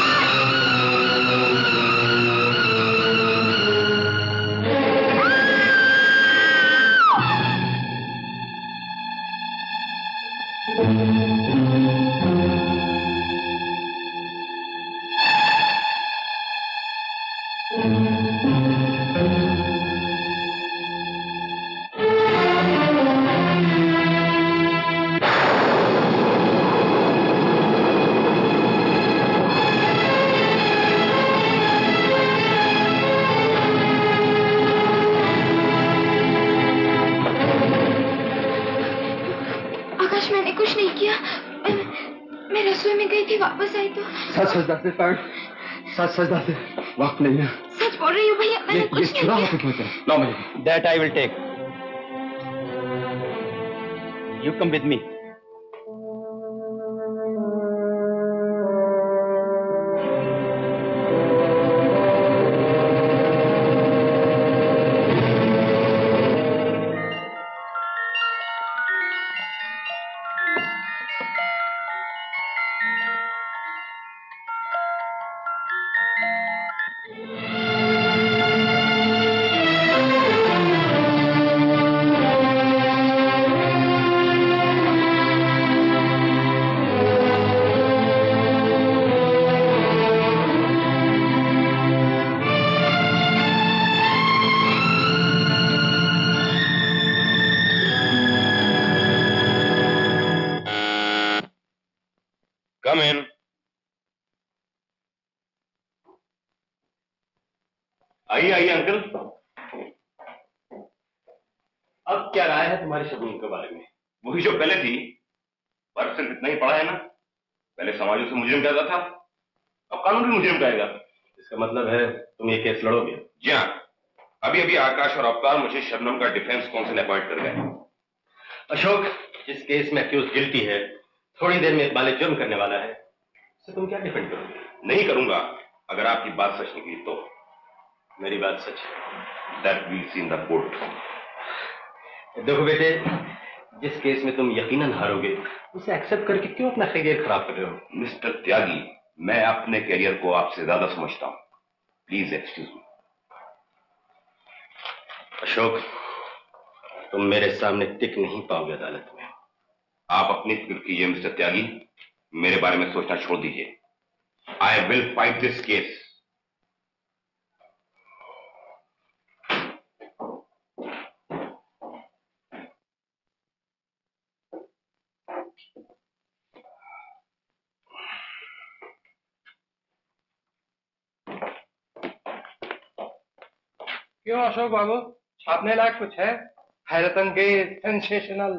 वापस आई तो सच सच दस पैर सच सच दस वक्त नहीं है। सच बोल रही हूँ भैया, मैंने कुछ नहीं किया। क्यों क्या? लो मुझे। That I will take. You come with me. आइए आइए अंकल। अब क्या राय है तुम्हारी शबनम के बारे में? वही जो पहले थी, पर सिर्फ इतना ही पढ़ा है ना। पहले समाजों से मुजरिम कहता था, अब कानून भी मुजरिम कहेगा। इसका मतलब है तुम ये केस लड़ोगे? जी हाँ, अभी अभी आकाश और अवतार मुझे शबनम का डिफेंस काउंसिल अपॉइंट कर गए। अशोक, जिस केस में अक्यूज गिल्टी है, थोड़ी देर में इकबाल जुर्म करने वाला है, तो तुम क्या डिफेंड करोगे? नहीं करूंगा अगर आपकी बात सच निकली तो। मेरी बात सच है। That we'll see in the court. देखो बेटे, जिस केस में तुम यकीनन हारोगे, उसे एक्सेप्ट करके क्यों अपना करियर खराब कर रहे हो? मिस्टर त्यागी, मैं अपने करियर को आपसे ज्यादा समझता हूं। Please excuse me. अशोक, तुम मेरे सामने टिक नहीं पाओगे अदालत में। आप अपनी फिक्र कीजिए मिस्टर त्यागी, मेरे बारे में सोचना छोड़ दीजिए। I will fight this case. क्यों अशोक बाबू, छापने लायक कुछ है? हैरत अंगेज, सेंसेशनल?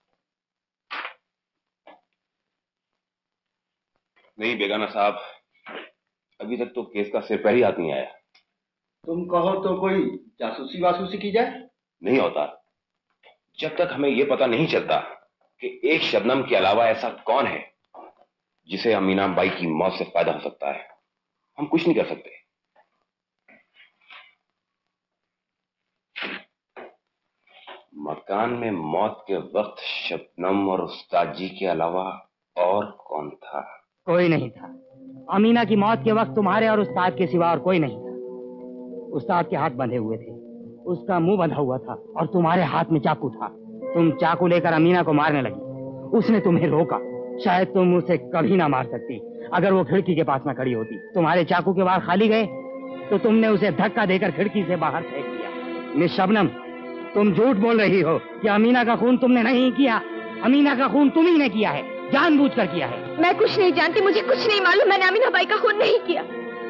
नहीं बेगाना साहब, अभी तक तो केस का सिर पैर ही हाथ नहीं आया। तुम कहो तो कोई जासूसी वासूसी की जाए? नहीं होता जब तक हमें यह पता नहीं चलता कि एक शबनम के अलावा ऐसा कौन है जिसे अमीना बाई की मौत से फायदा हो सकता है, हम कुछ नहीं कर सकते। मकान में मौत के वक्त शबनम और उस्ताद जी के अलावा और कौन था? कोई नहीं था। अमीना की मौत के वक्त तुम्हारे और उस्ताद के सिवा और कोई नहीं था। उस्ताद के हाथ बंधे हुए थे, उसका मुंह बंधा हुआ था और तुम्हारे हाथ में चाकू था। तुम चाकू लेकर अमीना को मारने लगी, उसने तुम्हें रोका। शायद तुम उसे कभी ना मार सकती अगर वो खिड़की के पास ना खड़ी होती। तुम्हारे चाकू के बाहर खाली गए तो तुमने उसे धक्का देकर खिड़की से बाहर फेंक दिया। मिस शबनम, तुम झूठ बोल रही हो कि अमीना का खून तुमने नहीं किया। अमीना का खून तुम ही ने किया है, जानबूझकर किया है। मैं कुछ नहीं जानती, मुझे कुछ नहीं मालूम। मैंने अमीना बाई का खून नहीं किया।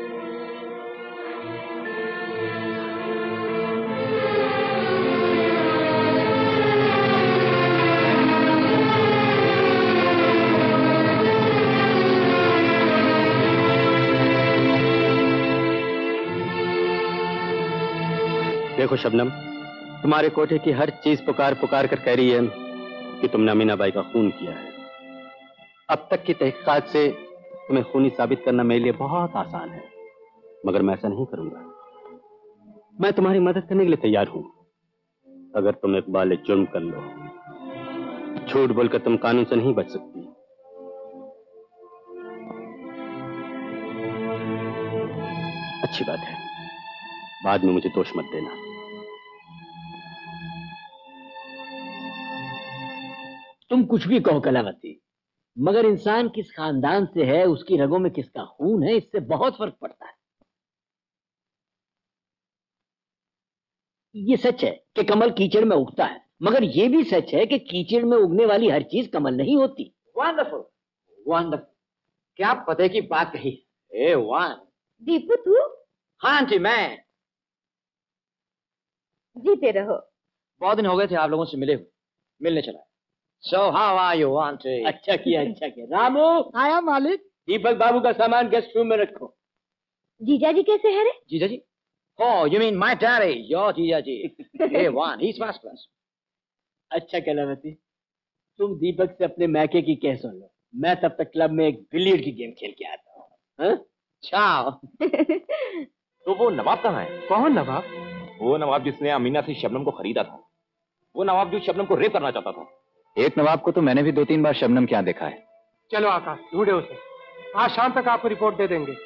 देखो शबनम, तुम्हारे कोठे की हर चीज पुकार पुकार कर कह रही है कि तुमने अमीना बाई का खून किया है। अब तक की तहकीकात से तुम्हें खूनी साबित करना मेरे लिए बहुत आसान है, मगर मैं ऐसा नहीं करूंगा। मैं तुम्हारी मदद करने के लिए तैयार हूं। अगर तुम इकबाल जुर्म कर लो, झूठ बोलकर तुम कानून से नहीं बच सकती। अच्छी बात है, बाद में मुझे दोष मत देना। तुम कुछ भी कहो कलावती, मगर इंसान किस खानदान से है, उसकी रगों में किसका खून है, इससे बहुत फर्क पड़ता है। ये सच है कि कमल कीचड़ में उगता है, मगर ये भी सच है कि कीचड़ में उगने वाली हर चीज कमल नहीं होती। वंडरफुल, वंडरफुल, क्या पते की बात कही। ए वान। दीपू तू? हाँ जी मैं। जीते रहो। बहुत दिन हो गए थे आप लोगों से मिले हुए, मिलने चला। So how are you, auntie? अच्छा किया, अच्छा किया। रामू आया मालिक। दीपक बाबू का सामान गेस्ट रूम में रखो। जीजा जी कैसे है रे? जीजा जी? Oh, you mean my daddy, your जीजा जी। Hey, one, he's first class. अच्छा कलावती, तुम दीपक से अपने मैके की कह सुन लो। मैं तब तक क्लब में एक बिलियर्ड की गेम खेल के आता हूँ। हाँ? चाओ। तो वो नवाब कहाँ है? कौन नवाब? वो नवाब जिसने अमीना से शबनम को खरीदा था, वो नवाब जो शबनम को रेप करना चाहता था। एक नवाब को तो मैंने भी दो तीन बार शबनम के यहाँ देखा है। चलो आकाश, ढूंढे उसे, आज शाम तक आपको रिपोर्ट दे देंगे।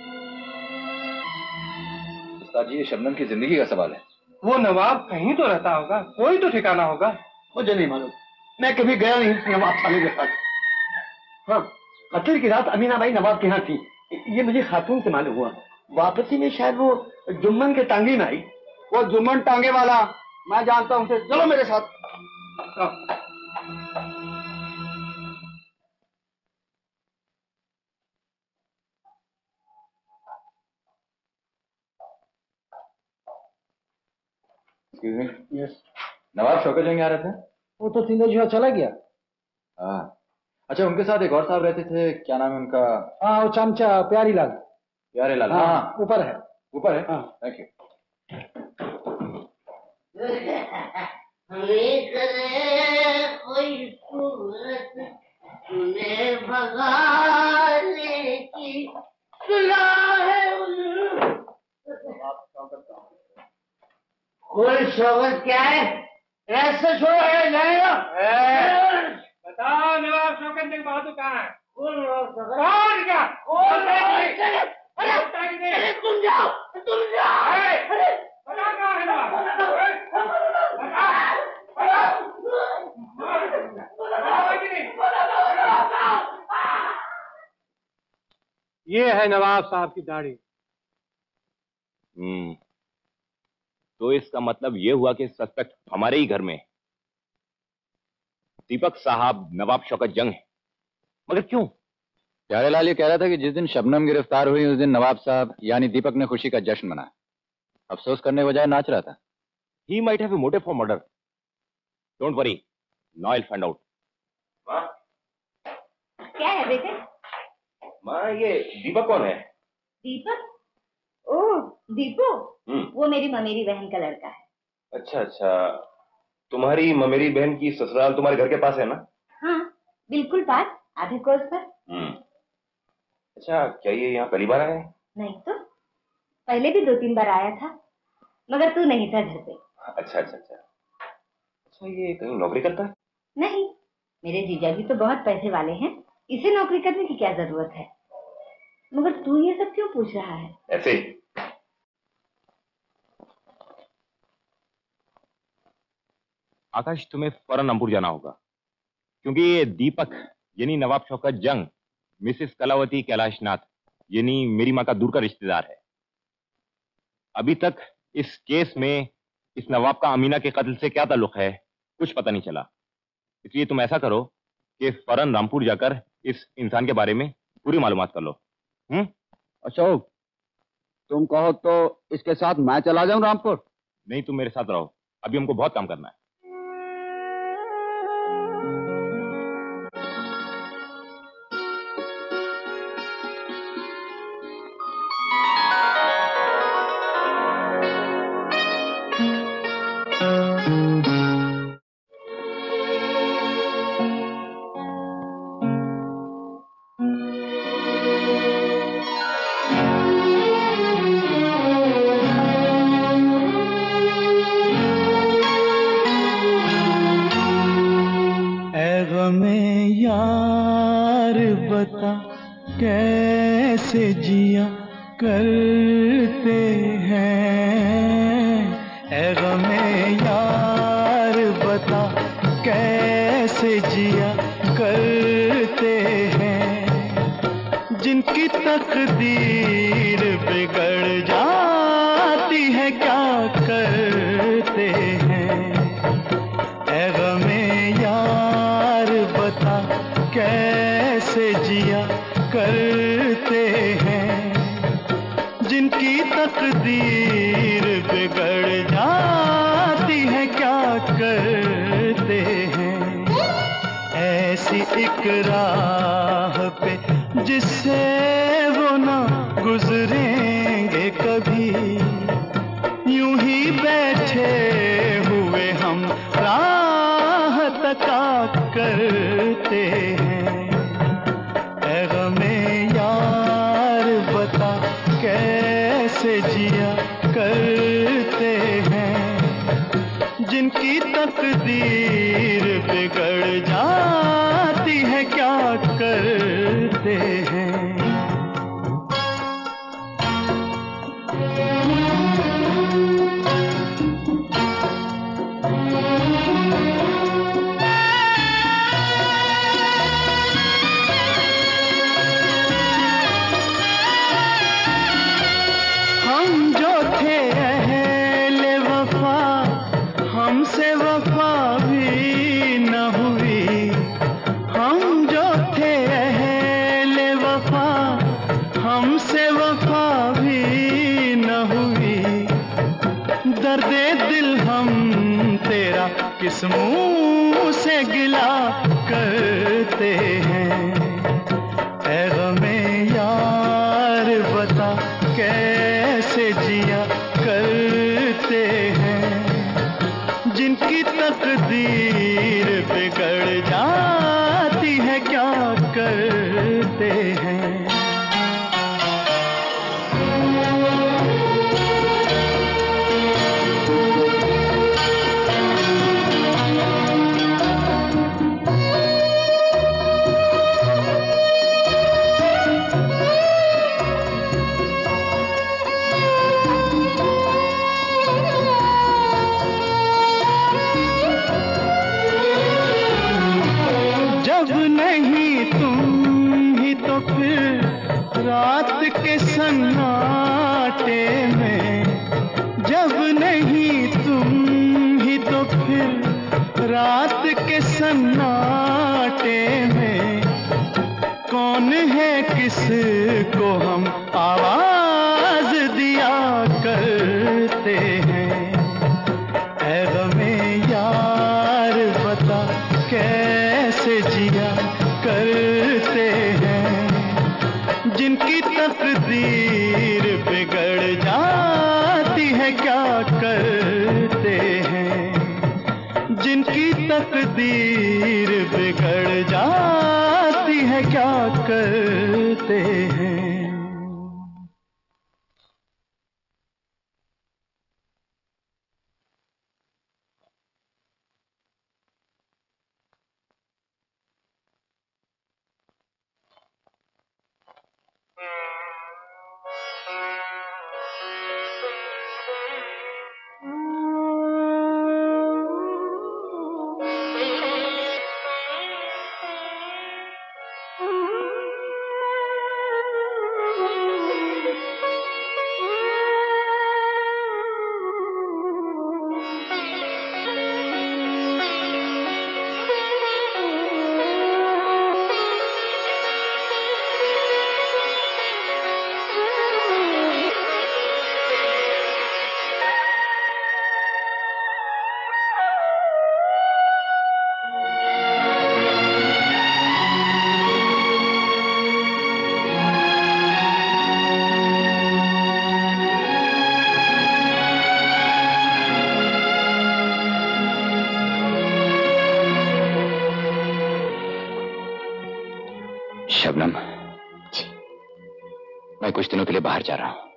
उस्ताद जी, ये शबनम की जिंदगी का सवाल है। वो नवाब कहीं तो रहता होगा, कोई तो ठिकाना होगा। मुझे नहीं मालूम, मैं कभी गया नहीं नवाब साले के साथ। हाँ, कत्ल की रात अमीना बाई नवाब के यहाँ थी, ये मुझे खातून से मालूम हुआ। वापसी में शायद वो जुम्मन के टांगे में आई। वो जुम्मन टांगे वाला मैं जानता हूँ, चलो मेरे साथ। Excuse me. Yes. Nawab Shaukat Jang आ रहे थे? वो तो तीनों जो चला गया। हाँ। अच्छा, उनके साथ एक और साहब रहते थे, क्या नाम है उनका? हाँ, वो चमचा प्यारी लाल। प्यारे लाल। हाँ, हाँ, ऊपर है। ऊपर है। हाँ, थैंक यू। हमें करे कोई सूरत तूने भगाने की सुना है उन कोई शौकत क्या है? ऐसे छोड़ा जाएगा? बताओ नवाब शौकत जंग बहादुर कहाँ है? कौन नवाब शौकत? कौन क्या? कौन? अरे तुम जाओ, तुम जाओ। अरे बता कहाँ है नवाब? ये है नवाब साहब की दाढ़ी। हम्म, तो इसका मतलब ये हुआ कि सस्पेक्ट हमारे ही घर में है। दीपक साहब नवाब शौकत जंग है, मगर क्यों? प्यारे लाल ये कह रहा था कि जिस दिन शबनम गिरफ्तार हुई उस दिन नवाब साहब यानी दीपक ने खुशी का जश्न मनाया, अफसोस करने के बजाय नाच रहा था। He might have a motive for murder. Don't worry, now I'll find out. माँ, क्या है बेटे? माँ, ये दीपक कौन है? दीपक? ओह, दीपू? वो मेरी ममेरी बहन का लड़का है। अच्छा अच्छा, तुम्हारी ममेरी बहन की ससुराल तुम्हारे घर के पास है ना? हाँ, बिल्कुल पास, आधे कोस पर। हम्म। अच्छा, क्या ये यहाँ पहली बार आया है? नहीं तो, पहले भी दो तीन बार आया था, मगर तू नहीं था घर पे। अच्छा अच्छा अच्छा। अच्छा, ये कहीं नौकरी करता है? नहीं, मेरे जीजा जी तो बहुत पैसे वाले हैं, इसे नौकरी करने की क्या जरूरत है। मगर तू ये सब क्यों पूछ रहा है? ऐसे ही। आकाश, तुम्हें फौरन रामपुर जाना होगा, क्योंकि ये दीपक यानी नवाब शौकत जंग मिसेस कलावती कैलाशनाथ यानी मेरी माँ का दूर का रिश्तेदार है। अभी तक इस केस में इस नवाब का अमीना के कत्ल से क्या ताल्लुक है कुछ पता नहीं चला। इसलिए तुम ऐसा करो कि फौरन रामपुर जाकर इस इंसान के बारे में पूरी मालूमात कर लो। हम्म? अशोक, तुम कहो तो इसके साथ मैं चला जाऊं रामपुर? नहीं, तुम मेरे साथ रहो, अभी हमको बहुत काम करना है। कैसे जिया करते हैं, ऐ गमे यार बता कैसे जिया करते हैं, जिनकी तकदीर बिगड़ जाती है क्या करते हैं, ऐ गमे यार बता कैसे जिया करते हैं, जिनकी तकदीर बिगड़ जाती है क्या करते हैं, ऐसी एक राह पे जिससे वो ना गुजरेंगे कभी, यूं ही बैठे हुए हम राह तका करते हैं, कैसे जिया करते हैं, जिनकी तकदीर बिगड़ जाती है क्या करते हैं। हमसे वफा भी न हुई, हम कर दे दिल हम तेरा किस मुंह से गिला करते हैं। ऐ गमे यार बता कैसे जिया करते हैं। जिनकी तकदीर बिगड़ जाती है क्या करते हैं। रात के सन्नाटे में जब नहीं तुम ही तो फिर रात के सन्नाटे में कौन है किसको हम आवाज दिया करते हैं। ऐ गमे यार बता कैसे जिया करते हैं। जिनकी तकदीर बिगड़ जाती है क्या करते हैं। जिनकी तकदीर बिगड़ जाती है क्या करते हैं। शबनम, मैं कुछ दिनों के लिए बाहर जा रहा हूं।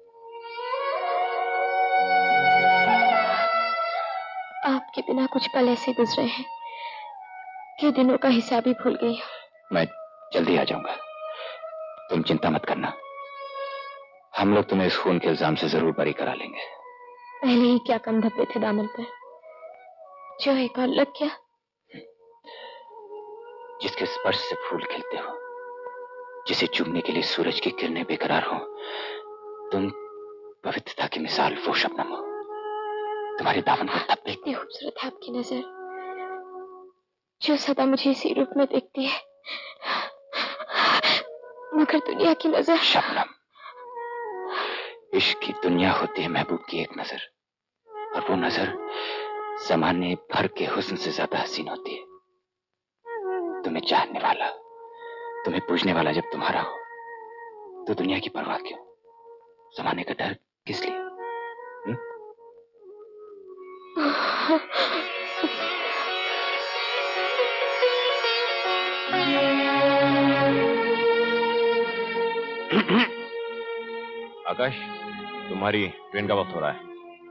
आपके बिना कुछ पल ऐसे गुजरे हैं कि दिनों का हिसाब ही भूल गई हूं। मैं जल्दी आ जाऊंगा, तुम चिंता मत करना। हम लोग तुम्हें इस खून के इल्जाम से जरूर बरी करा लेंगे। पहले ही क्या कम धब्बे थे दामन पर, जो एक और लग गया। जिसके स्पर्श से फूल खिलते हो, जिसे चूमने के लिए सूरज की किरणें बेकरार हो, तुम पवित्रता की मिसाल वो शबनम हो। तुम्हारे दामन पर धब्बे। कितनी खूबसूरत है आपकी नजर, जो सदा मुझे इसी रूप में देखती है। मगर दुनिया की नजर। शबनम, इश्क की दुनिया होती है महबूब की एक नजर, और वो नजर जमाने भर के हुस्न से ज्यादा हसीन होती है। तुम्हें चाहने वाला, तुम्हें पूजने वाला जब तुम्हारा हो, तो दुनिया की परवाह क्यों? जमाने का डर किस लिए? हुँ? आकाश, तुम्हारी ट्रेन का वक्त हो रहा है।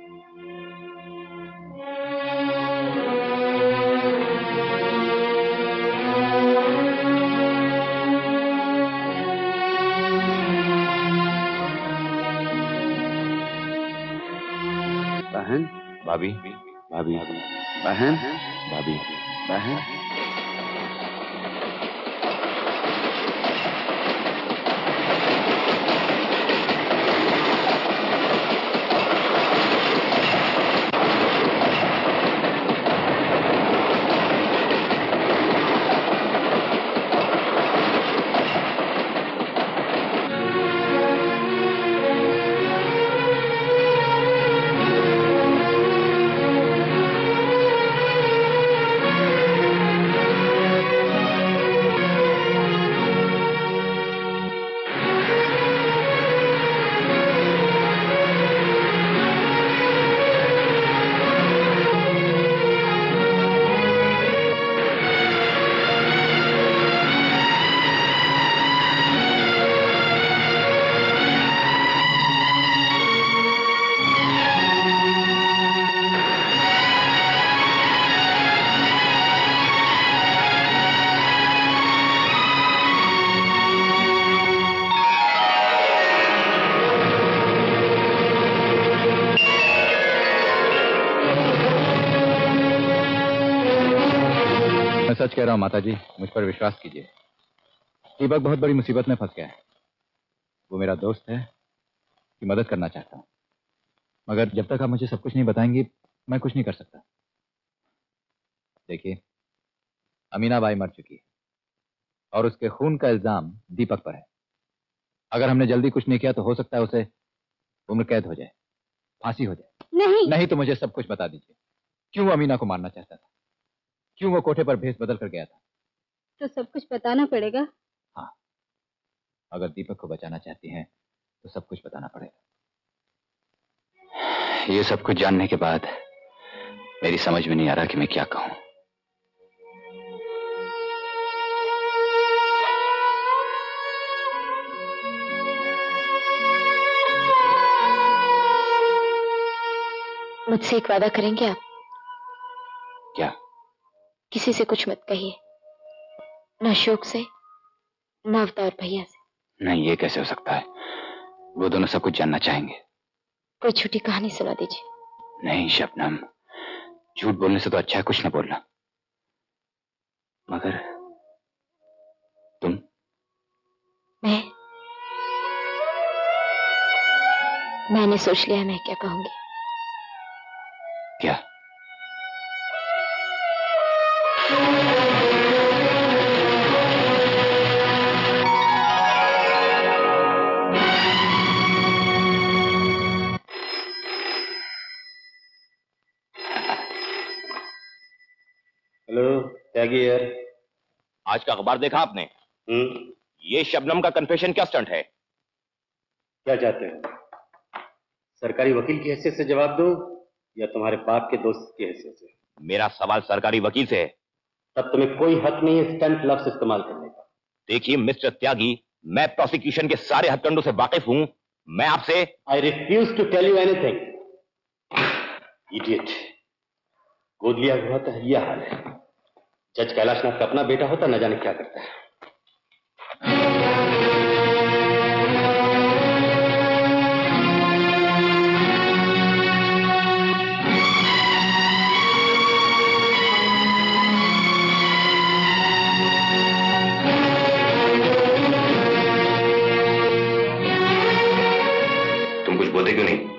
बहन, भाभी, भाभी, बहन, भाभी, बहन। सच कह रहा हूँ माता जी, मुझ पर विश्वास कीजिए। दीपक बहुत बड़ी मुसीबत में फंस गया है। वो मेरा दोस्त है कि मदद करना चाहता हूँ, मगर जब तक आप मुझे सब कुछ नहीं बताएंगी मैं कुछ नहीं कर सकता। देखिए, अमीना बाई मर चुकी है और उसके खून का इल्जाम दीपक पर है। अगर हमने जल्दी कुछ नहीं किया तो हो सकता है उसे उम्र कैद हो जाए, फांसी हो जाए। नहीं नहीं तो मुझे सब कुछ बता दीजिए। क्यों वो अमीना को मारना चाहता था? क्यों वो कोठे पर भेष बदल कर गया था? तो सब कुछ बताना पड़ेगा। हाँ, अगर दीपक को बचाना चाहती हैं तो सब कुछ बताना पड़ेगा। ये सब कुछ जानने के बाद मेरी समझ में नहीं आ रहा कि मैं क्या कहूं। मुझसे एक वादा करेंगे आप? क्या? किसी से कुछ मत कहिए, न अशोक से, न अवतार भैया से। नहीं, ये कैसे हो सकता है? वो दोनों सब कुछ जानना चाहेंगे। कोई छोटी कहानी सुना दीजिए। नहीं शबनम, झूठ बोलने से तो अच्छा है कुछ न बोलना। मगर तुम? मैं मैंने सोच लिया मैं क्या कहूंगी। क्या? हेलो त्यागी यार, आज का अखबार देखा आपने? हम्म, ये शबनम का कन्फेशन क्या स्टंट है? क्या चाहते हो? सरकारी वकील की हैसियत से जवाब दो या तुम्हारे बाप के दोस्त की हैसियत से? मेरा सवाल सरकारी वकील से है। तब तुम्हें कोई हक नहीं है स्टंट लफ्ज इस्तेमाल करने का। देखिए मिस्टर त्यागी, मैं प्रोसिक्यूशन के सारे हथकंडों से वाकिफ हूं। मैं आपसे I refuse to tell you anything. Idiot, गोद लिया हुआ तो यह हाल है। जज कैलाशनाथ का अपना बेटा होता न जाने क्या करता है। तुम कुछ बोलते क्यों नहीं?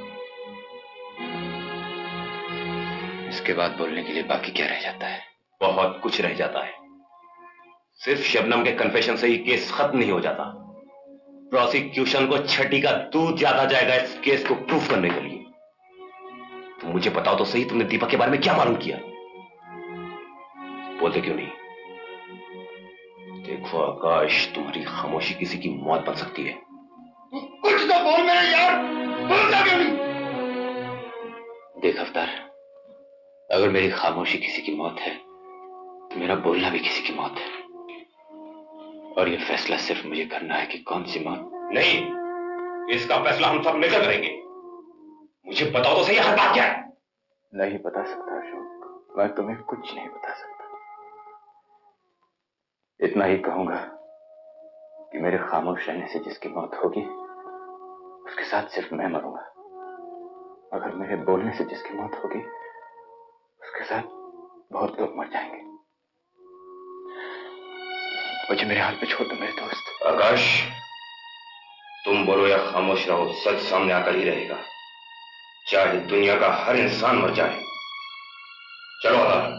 इसके बाद बोलने के लिए बाकी क्या रह जाता है? बहुत कुछ रह जाता है। सिर्फ शबनम के कन्फेशन से ही केस खत्म नहीं हो जाता। प्रोसिक्यूशन को छठी का दूध ज्यादा जाएगा इस केस को प्रूफ करने के लिए। तुम मुझे बताओ तो सही, तुमने दीपक के बारे में क्या मालूम किया? बोलते क्यों नहीं? देखो आकाश, तुम्हारी खामोशी किसी की मौत बन सकती है। कुछ तो बोल मेरे यार, बोलता क्यों नहीं? देख अवतार, अगर मेरी खामोशी किसी की मौत है तो मेरा बोलना भी किसी की मौत है। और ये फैसला सिर्फ मुझे करना है कि कौन सी मौत। नहीं, इसका फैसला हम सब मिलकर करेंगे। मुझे बताओ तो सही, हर बात क्या है? नहीं बता सकता अशोक, मैं तुम्हें कुछ नहीं बता सकता। इतना ही कहूंगा कि मेरे खामोश रहने से जिसकी मौत होगी उसके साथ सिर्फ मैं मरूंगा। अगर मेरे बोलने से जिसकी मौत होगी उसके साथ बहुत लोग मर जाएंगे। मुझे मेरे हाल पे छोड़ दो मेरे दोस्त। आकाश, तुम बोलो या खामोश रहो, सच सामने आकर ही रहेगा, चाहे दुनिया का हर इंसान मर जाए। चलो Akash.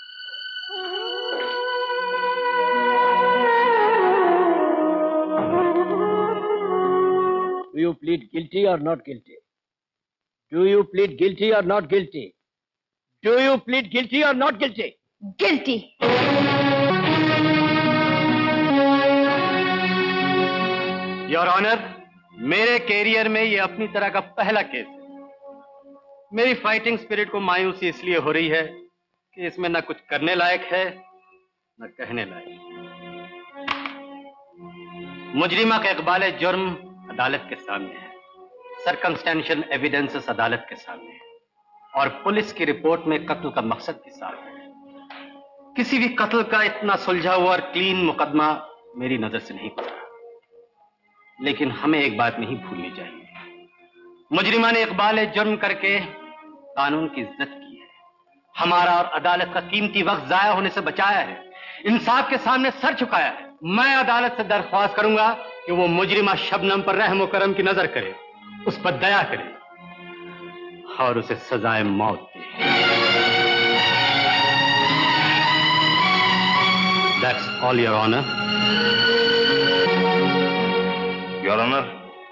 Do you plead guilty or not guilty? Do you plead guilty or not guilty? Do you plead guilty or not guilty? Guilty. Your honour, मेरे कैरियर में ये अपनी तरह का पहला केस है। मेरी फाइटिंग स्पिरिट को मायूसी इसलिए हो रही है कि इसमें न कुछ करने लायक है न कहने लायक। मुजरिमा का इकबाल जुर्म अदालत के सामने है, सर्कमस्टेंशियल एविडेंसेस अदालत के सामने है, और पुलिस की रिपोर्ट में कत्ल का मकसद भी साफ है। किसी भी कत्ल का इतना सुलझा हुआ और क्लीन मुकदमा मेरी नजर से नहीं गुजरा। लेकिन हमें एक बात नहीं भूलनी चाहिए, मुजरिमा ने इकबाल जुर्म करके कानून की इज्जत की है, हमारा और अदालत का कीमती वक्त जाया होने से बचाया है, इंसाफ के सामने सर झुकाया है। मैं अदालत से दरख्वास्त करूंगा कि वो मुजरिमा शबनम पर रहम और करम की नजर करे, उस पर दया करे और उसे सजाए मौत दे। That's all, Your Honor. Your honour,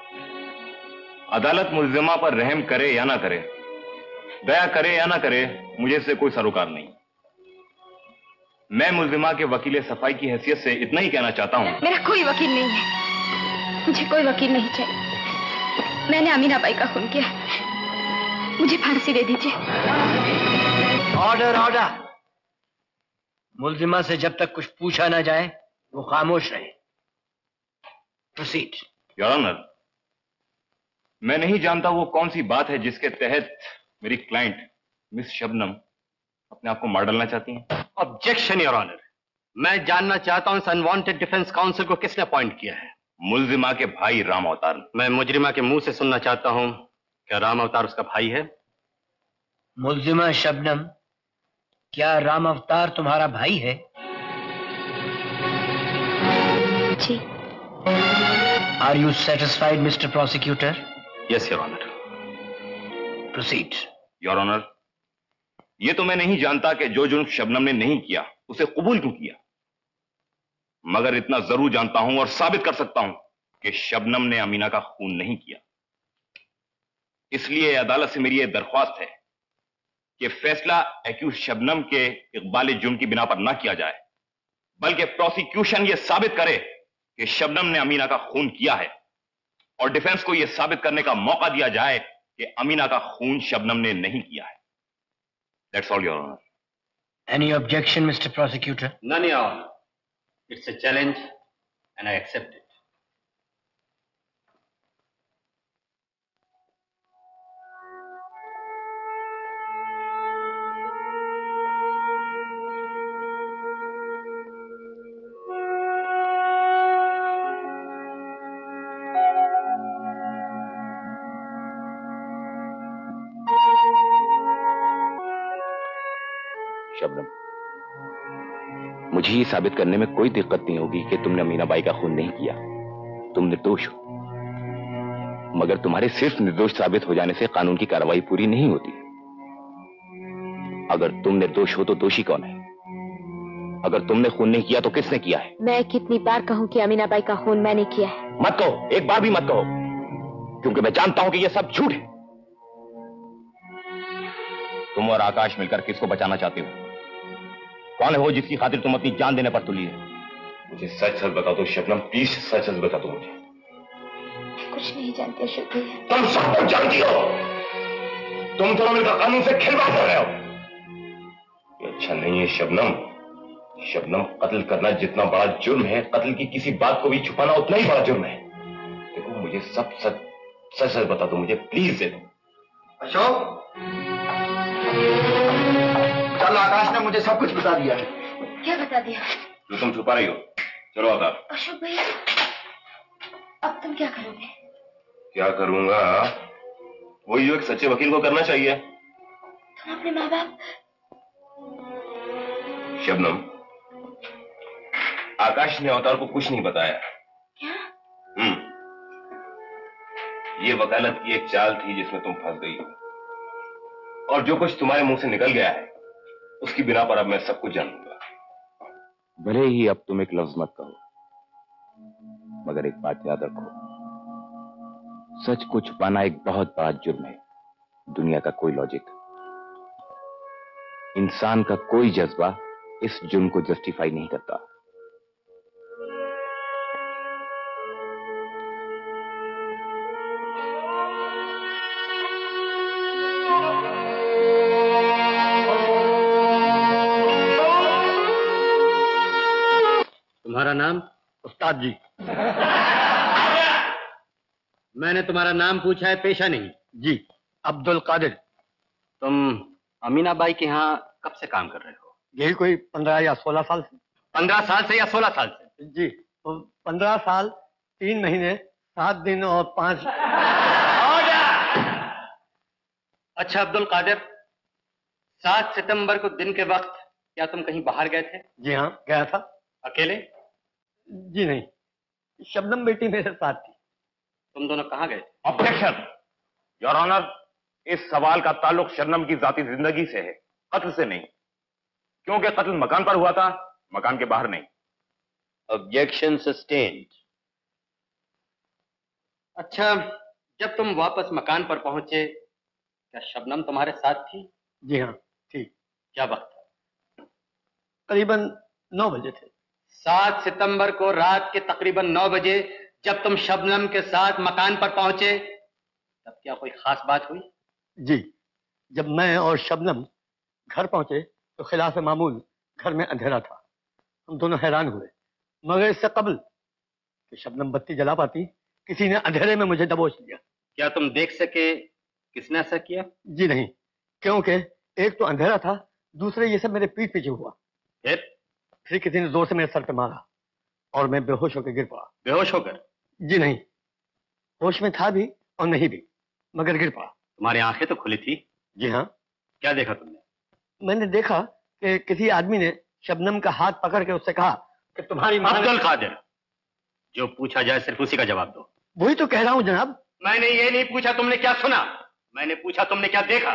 अदालत मुल्जिमा पर रहम करे या ना करे, दया करे या ना करे, मुझे इससे कोई सरोकार नहीं। मैं मुल्जिमा के वकील सफाई की हैसियत से इतना ही कहना चाहता हूं। मेरा कोई वकील नहीं है, मुझे कोई वकील नहीं चाहिए। मैंने अमीना बाई का खून किया, मुझे फांसी दे दीजिए। Order order. मुल्जिमा से जब तक कुछ पूछा ना जाए वो खामोश रहे। प्रोसीड। योर ऑनर, मैं नहीं जानता वो कौन सी बात है जिसके तहत मेरी क्लाइंट मिस शबनम अपने आप को मार डालना चाहती हैं। ऑब्जेक्शन योर ऑनर, मैं जानना चाहता हूं इस अनवांटेड डिफेंस काउंसिल को किसने अपॉइंट किया है। मुल्जिमा के भाई राम अवतार। मैं मुजरिमा के मुंह से सुनना चाहता हूं, क्या राम अवतार उसका भाई है? मुल्जिमा शबनम, क्या राम अवतार तुम्हारा भाई है? जी। Are you satisfied mister prosecutor? Yes your honour. Proceed. Your honour, ये तो मैं नहीं जानता कि जो जुर्म शबनम ने नहीं किया उसे कबूल क्यों किया, मगर इतना जरूर जानता हूं और साबित कर सकता हूं कि शबनम ने अमीना का खून नहीं किया। इसलिए अदालत से मेरी यह दरख्वास्त है कि फैसला एक्यूज शबनम के इकबाल जुर्म की बिना पर ना किया जाए, बल्कि प्रोसिक्यूशन यह साबित करे कि शबनम ने अमीना का खून किया है और डिफेंस को यह साबित करने का मौका दिया जाए कि अमीना का खून शबनम ने नहीं किया है। That's all, Your Honor. Any objection, Mister Prosecutor? None, Your Honor. It's a challenge and I accept it. Shabnam, मुझे ये साबित करने में कोई दिक्कत नहीं होगी कि तुमने अमीना बाई का खून नहीं किया। तुम निर्दोष हो, मगर तुम्हारे सिर्फ निर्दोष साबित हो जाने से कानून की कार्रवाई पूरी नहीं होती। अगर तुम निर्दोष हो तो दोषी कौन है? अगर तुमने खून नहीं किया तो किसने किया है? मैं कितनी बार कहूं कि अमीना बाई का खून मैंने किया है? मत कहो, एक बार भी मत कहो, क्योंकि मैं जानता हूं कि यह सब झूठ है। तुम और आकाश मिलकर किसको बचाना चाहते हो? कौन है वो जिसकी खातिर तुम अपनी जान देने पर तुली है? मुझे सच सच बता दो शबनम, प्लीज सच सच बता दो मुझे। कुछ नहीं जानते अशोक भैया। तुम सब कुछ जानती हो। तुम दोनों मिलकर कानून से खिलवाड़ कर रहे हो। ये अच्छा नहीं है शबनम। शबनम, कत्ल करना जितना बड़ा जुर्म है, कत्ल की किसी बात को भी छुपाना उतना ही बड़ा जुर्म है। देखो, मुझे सब सच सच सच बता दो मुझे, प्लीज दे दो। अशोक, कल आकाश ने मुझे सब कुछ बता दिया है। क्या बता दिया? जो तुम छुपा रही हो। चलो अवतार। अशोक भैया, अब तुम क्या करोगे? क्या करूंगा? वही जो एक सच्चे वकील को करना चाहिए। तुम अपने माँ बाप। शबनम, आकाश ने अवतार को कुछ नहीं बताया। क्या? हम्म, ये वकालत की एक चाल थी जिसमें तुम फंस गई हो, और जो कुछ तुम्हारे मुंह से निकल गया है उसकी बिना पर अब मैं सब कुछ जान लूंगा। भले ही अब तुम एक लफ्ज मत कहो, मगर एक बात याद रखो, सच को छुपाना एक बहुत बड़ा जुर्म है। दुनिया का कोई लॉजिक, इंसान का कोई जज्बा इस जुर्म को जस्टिफाई नहीं करता। तुम्हारा नाम? उस्ताद जी। मैंने तुम्हारा नाम पूछा है, पेशा नहीं। जी, अब्दुल कादिर। तुम अमीना बाई के यहाँ कब से काम कर रहे हो? यही कोई पंद्रह या सोलह साल से। पंद्रह साल से या सोलह साल से? जी, तो पंद्रह साल तीन महीने सात दिन और पांच। अच्छा अब्दुल कादिर, सात सितंबर को दिन के वक्त क्या तुम कहीं बाहर गए थे? जी हाँ, गया था। अकेले? जी नहीं, शबनम बेटी मेरे साथ थी। तुम दोनों कहाँ गए थे? ऑब्जेक्शन योर ऑनर, इस सवाल का ताल्लुक शबनम की जाती जिंदगी से है, कत्ल से नहीं, क्योंकि कत्ल मकान पर हुआ था, मकान के बाहर नहीं। Objection sustained. अच्छा, जब तुम वापस मकान पर पहुंचे, क्या शबनम तुम्हारे साथ थी? जी हाँ, ठीक। क्या वक्त था? करीबन नौ बजे थे। सात सितंबर को रात के तकरीबन नौ बजे जब तुम शबनम के साथ मकान पर पहुंचे, तब क्या कोई खास बात हुई? जी, जब मैं और शबनम घर पहुंचे तो खिलाफ मामूल घर में अंधेरा था। हम दोनों हैरान हुए, मगर इससे कबल कि शबनम बत्ती जला पाती, किसी ने अंधेरे में मुझे दबोच लिया। क्या तुम देख सके किसने ऐसा किया? जी नहीं, क्योंकि एक तो अंधेरा था, दूसरे ये सब मेरे पीठ पीछे हुआ। फिर फिर किसी ने जोर से मेरे सर पे मारा और मैं बेहोश होकर गिर पड़ा। बेहोश होकर? जी नहीं, होश में था भी और नहीं भी, मगर गिर पड़ा। तुम्हारी आंखें तो खुली थी? जी हाँ। क्या देखा तुमने? मैंने देखा कि किसी आदमी ने शबनम का हाथ पकड़ के उससे कहा कि तुम्हारी मां। अब्दुल कादिर, जो पूछा जाए सिर्फ उसी का जवाब दो। वही तो कह रहा हूँ जनाब। मैंने ये नहीं पूछा तुमने क्या सुना, मैंने पूछा तुमने क्या देखा।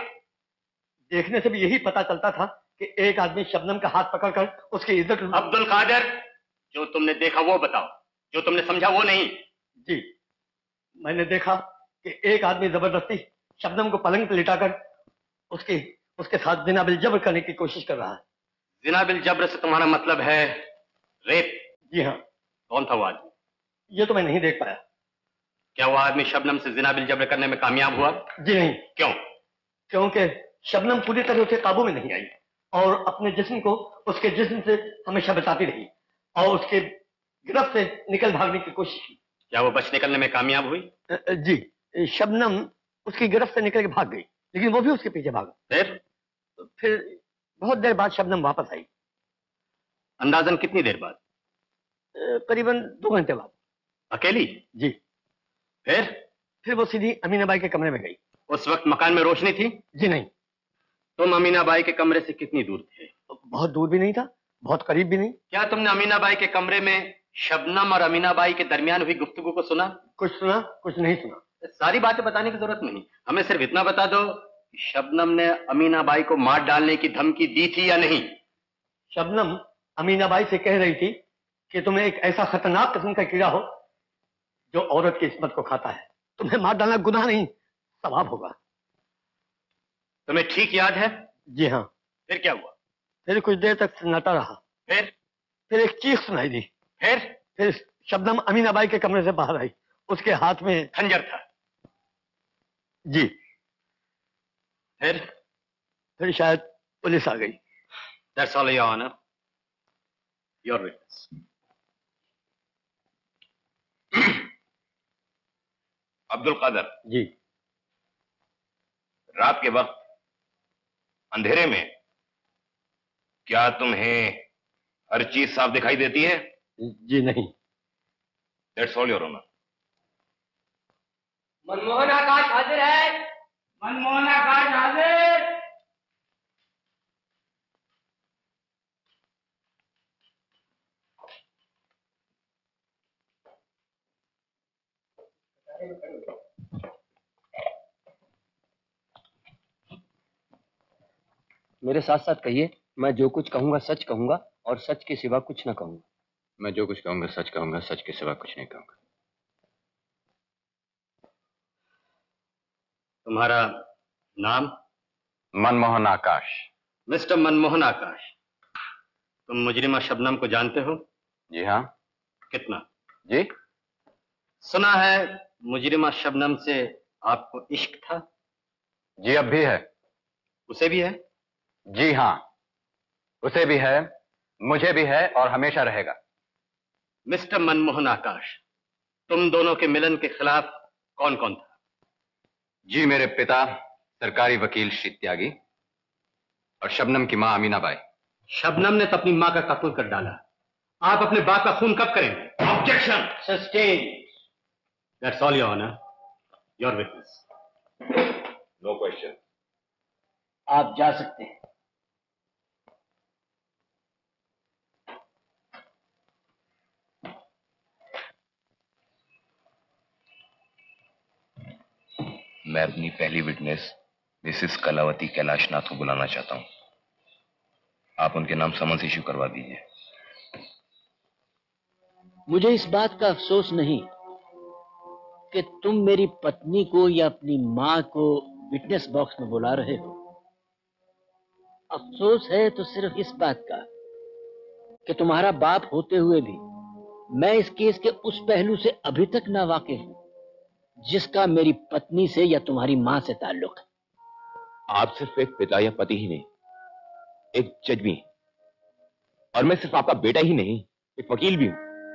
देखने से भी यही पता चलता था कि एक आदमी शबनम का हाथ पकड़कर उसकी इज्जत। अब्दुल कादिर, जो तुमने देखा वो बताओ, जो तुमने समझा वो नहीं। जी, मैंने देखा कि एक आदमी जबरदस्ती शबनम को पलंग पर लिटाकर उसकी उसके साथ जिना बिल जबर करने की कोशिश कर रहा है। जिना बिल जबर से तुम्हारा मतलब है रेप? जी हाँ। कौन था वो आदमी? ये तो मैं नहीं देख पाया। क्या वो आदमी शबनम से जिना बिल जबर करने में कामयाब हुआ? जी नहीं। क्यों? क्योंकि शबनम पूरी तरह उसे काबू में नहीं आई और अपने जिस्म को उसके जिस्म से हमेशा बचाती रही और उसके गिरफ्त से निकल भागने की कोशिश की। क्या वो बच निकलने में कामयाब हुई? जी, शबनम उसकी गिरफ्त से निकल के भाग गई, लेकिन वो भी उसके पीछे भागा। फिर फिर बहुत देर बाद शबनम वापस आई। अंदाजन कितनी देर बाद? करीबन दो घंटे बाद। अकेली? जी। फिर फिर वो सीधी अमीनाबाई के कमरे में गई। उस वक्त मकान में रोशनी थी? जी नहीं। तुम अमीनाबाई के कमरे से कितनी दूर थे? बहुत दूर भी नहीं था, बहुत करीब भी नहीं। क्या तुमने अमीनाबाई के कमरे में शबनम और अमीनाबाई के दरमियान हुई गुफ्तगू को सुना? कुछ सुना, कुछ नहीं सुना। सारी बातें बताने की जरूरत नहीं, हमें सिर्फ इतना बता दो कि शबनम ने अमीनाबाई को मार डालने की धमकी दी थी या नहीं? शबनम अमीनाबाई से कह रही थी कि तुम्हें एक ऐसा खतरनाक किस्म का कीड़ा हो जो औरत की इस्मत को खाता है, तुम्हें मार डालना गुनाह नहीं, सवाब होगा। तुम्हें ठीक याद है? जी हाँ। फिर क्या हुआ? फिर कुछ देर तक सन्नाटा रहा। फिर फिर एक चीख सुनाई दी। फिर फिर शबनम अमीनाबाई के कमरे से बाहर आई, उसके हाथ में खंजर था। जी। फिर फिर शायद पुलिस आ गई। That's all, Your Honor. Your witness. Abdul Kader जी। रात के वक्त अंधेरे में क्या तुम्हें हर चीज साफ दिखाई देती है? जी नहीं। That's all, Your Honor. Manmohan आकाश हाजिर है। मनमोहन आकाश हाजिर। मेरे साथ साथ कहिए, मैं जो कुछ कहूंगा सच कहूंगा और सच के सिवा कुछ ना कहूंगा। मैं जो कुछ कहूंगा सच कहूंगा, सच के सिवा कुछ नहीं कहूंगा। तुम्हारा नाम? मनमोहन आकाश। मिस्टर मनमोहन आकाश, तुम मुजरिमा शबनम को जानते हो? जी हाँ। कितना? जी। सुना है मुजरिमा शबनम से आपको इश्क था? जी, अब भी है। उसे भी है? जी हाँ, उसे भी है, मुझे भी है और हमेशा रहेगा। मिस्टर मनमोहन आकाश, तुम दोनों के मिलन के खिलाफ कौन कौन था? जी, मेरे पिता सरकारी वकील श्री त्यागी और शबनम की मां अमीनाबाई। शबनम ने तो अपनी मां का कत्ल कर डाला, आप अपने बाप का खून कब करेंगे? Objection sustained. That's all, your honour. Your witness. No question. आप जा सकते हैं। मैं अपनी पहली विटनेस मिसेस कलावती कैलाशनाथ को बुलाना चाहता हूं। आप उनके नाम समन्स इश्यू करवा दीजिए। मुझे इस बात का अफसोस नहीं कि तुम मेरी पत्नी को या अपनी मां को विटनेस बॉक्स में बुला रहे हो। अफसोस है तो सिर्फ इस बात का कि तुम्हारा बाप होते हुए भी मैं इस केस के उस पहलू से अभी तक ना वाकिफ हूं जिसका मेरी पत्नी से या तुम्हारी मां से ताल्लुक है। आप सिर्फ एक पिता या पति ही नहीं, एक जज भी, और मैं सिर्फ आपका बेटा ही नहीं, एक वकील भी हूं।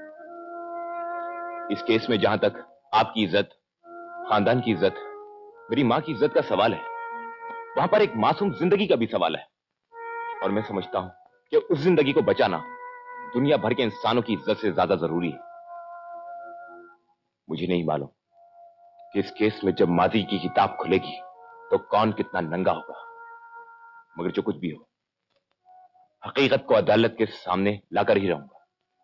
इस केस में जहां तक आपकी इज्जत, खानदान की इज्जत, मेरी मां की इज्जत का सवाल है, वहां पर एक मासूम जिंदगी का भी सवाल है। और मैं समझता हूं कि उस जिंदगी को बचाना दुनिया भर के इंसानों की इज्जत से ज्यादा जरूरी है। मुझे नहीं मालूम कि इस केस में जब माजी की किताब खुलेगी तो कौन कितना नंगा होगा, मगर जो कुछ भी हो, हकीकत को अदालत के सामने लाकर ही रहूंगा।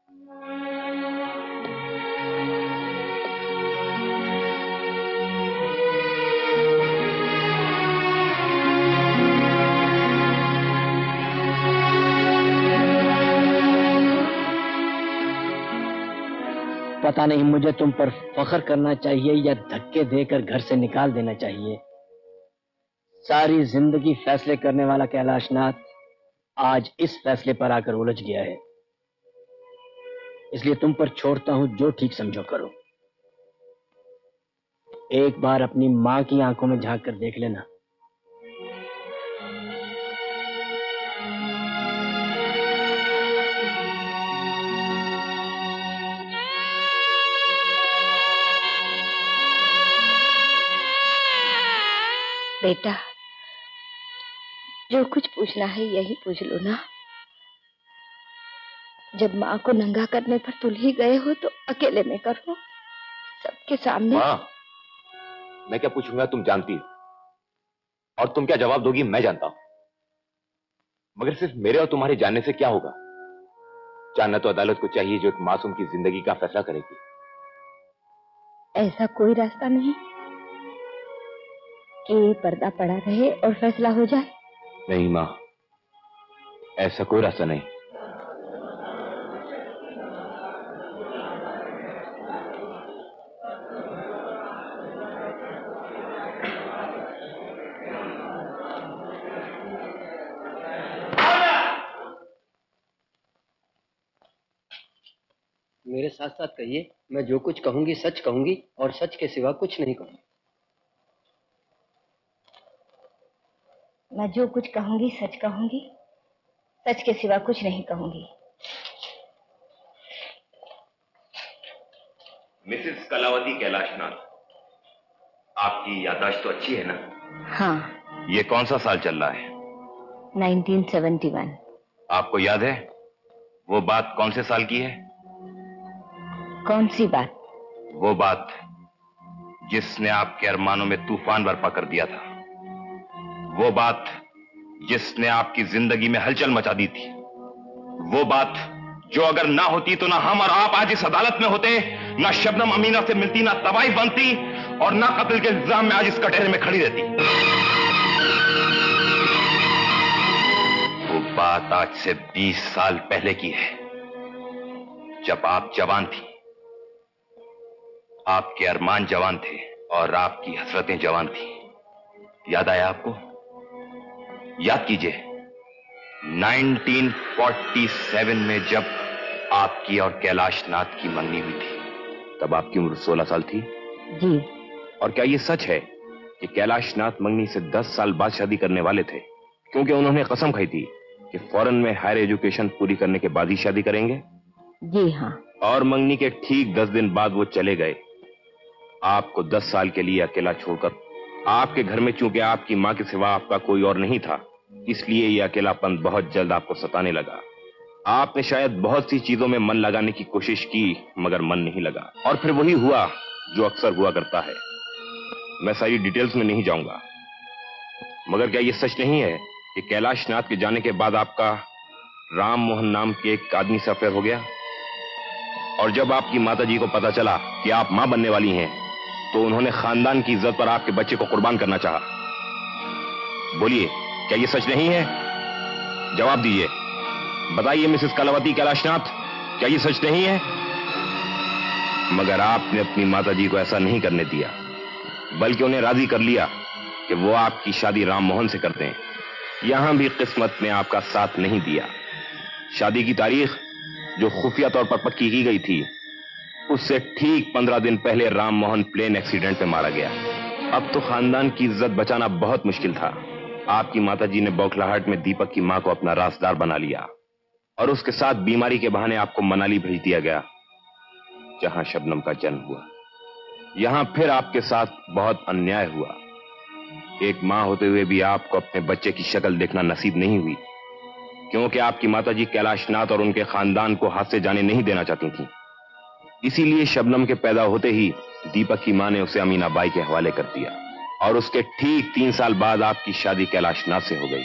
पता नहीं मुझे तुम पर फख्र करना चाहिए या धक्के देकर घर से निकाल देना चाहिए। सारी जिंदगी फैसले करने वाला कैलाशनाथ आज इस फैसले पर आकर उलझ गया है, इसलिए तुम पर छोड़ता हूं, जो ठीक समझो करो। एक बार अपनी मां की आंखों में झांक कर देख लेना। बेटा, जो कुछ पूछना है यही पूछ लो ना। जब माँ को नंगा करने पर तुल ही गए हो तो अकेले में करो, सबके सामने। माँ, मैं क्या पूछूंगा तुम जानती हो, और तुम क्या जवाब दोगी मैं जानता हूं, मगर सिर्फ मेरे और तुम्हारे जानने से क्या होगा? जानना तो अदालत को चाहिए जो एक मासूम की जिंदगी का फैसला करेगी। ऐसा कोई रास्ता नहीं कि पर्दा पड़ा रहे और फैसला हो जाए? नहीं माँ, ऐसा कोई रास्ता नहीं। मेरे साथ साथ कहिए, मैं जो कुछ कहूंगी सच कहूंगी और सच के सिवा कुछ नहीं कहूंगी। मैं जो कुछ कहूंगी सच कहूंगी, सच के सिवा कुछ नहीं कहूंगी। मिसेस कलावती कैलाशनाथ, आपकी याददाश्त तो अच्छी है ना? हाँ। ये कौन सा साल चल रहा है? Nineteen seventy one. आपको याद है वो बात कौन से साल की है? कौन सी बात? वो बात जिसने आपके अरमानों में तूफान बर्पा कर दिया था, वो बात जिसने आपकी जिंदगी में हलचल मचा दी थी, वो बात जो अगर ना होती तो ना हम और आप आज इस अदालत में होते, ना शबनम अमीना से मिलती, ना तबाही बनती, और ना कत्ल के इल्जाम में आज इस कटहरे में खड़ी रहती। वो बात आज से बीस साल पहले की है, जब आप जवान थी, आपके अरमान जवान थे और आपकी हसरतें जवान थी। याद आया आपको? याद कीजिए, नाइनटीन फोर्टी सेवन में जब आपकी और कैलाशनाथ की मंगनी हुई थी, तब आपकी उम्र सोलह साल थी। जी। और क्या ये सच है कि कैलाशनाथ मंगनी से दस साल बाद शादी करने वाले थे, क्योंकि उन्होंने कसम खाई थी कि फॉरेन में हायर एजुकेशन पूरी करने के बाद ही शादी करेंगे? जी हाँ। और मंगनी के ठीक दस दिन बाद वो चले गए, आपको दस साल के लिए अकेला छोड़कर। आपके घर में चूंकि आपकी मां के सिवा आपका कोई और नहीं था, इसलिए यह अकेलापन बहुत जल्द आपको सताने लगा। आपने शायद बहुत सी चीजों में मन लगाने की कोशिश की, मगर मन नहीं लगा, और फिर वही हुआ जो अक्सर हुआ करता है। मैं सारी डिटेल्स में नहीं जाऊंगा, मगर क्या यह सच नहीं है कि कैलाशनाथ के जाने के बाद आपका राम मोहन नाम के एक आदमी से अफेयर हो गया? और जब आपकी माताजी को पता चला कि आप मां बनने वाली हैं, तो उन्होंने खानदान की इज्जत पर आपके बच्चे को कुर्बान करना चाहा। बोलिए, क्या ये सच नहीं है? जवाब दीजिए, बताइए मिसेस कलावती कैलाशनाथ, क्या ये सच नहीं है? मगर आपने अपनी माताजी को ऐसा नहीं करने दिया, बल्कि उन्हें राजी कर लिया कि वो आपकी शादी राम मोहन से करते हैं। यहां भी किस्मत ने आपका साथ नहीं दिया। शादी की तारीख जो खुफिया तौर पर पक्की की गई थी, उससे ठीक पंद्रह दिन पहले राम मोहन प्लेन एक्सीडेंट में मारा गया। अब तो खानदान की इज्जत बचाना बहुत मुश्किल था। आपकी माताजी ने बौखलाहट में दीपक की मां को अपना रासदार बना लिया और उसके साथ बीमारी के बहाने आपको मनाली भेज दिया गया, जहां शबनम का जन्म हुआ। यहां फिर आपके साथ बहुत अन्याय हुआ। एक मां होते हुए भी आपको अपने बच्चे की शक्ल देखना नसीब नहीं हुई, क्योंकि आपकी माताजी कैलाशनाथ और उनके खानदान को हाथ से जाने नहीं देना चाहती थी। इसीलिए शबनम के पैदा होते ही दीपक की मां ने उसे अमीना बाई के हवाले कर दिया और उसके ठीक तीन साल बाद आपकी शादी कैलाशनाथ से हो गई।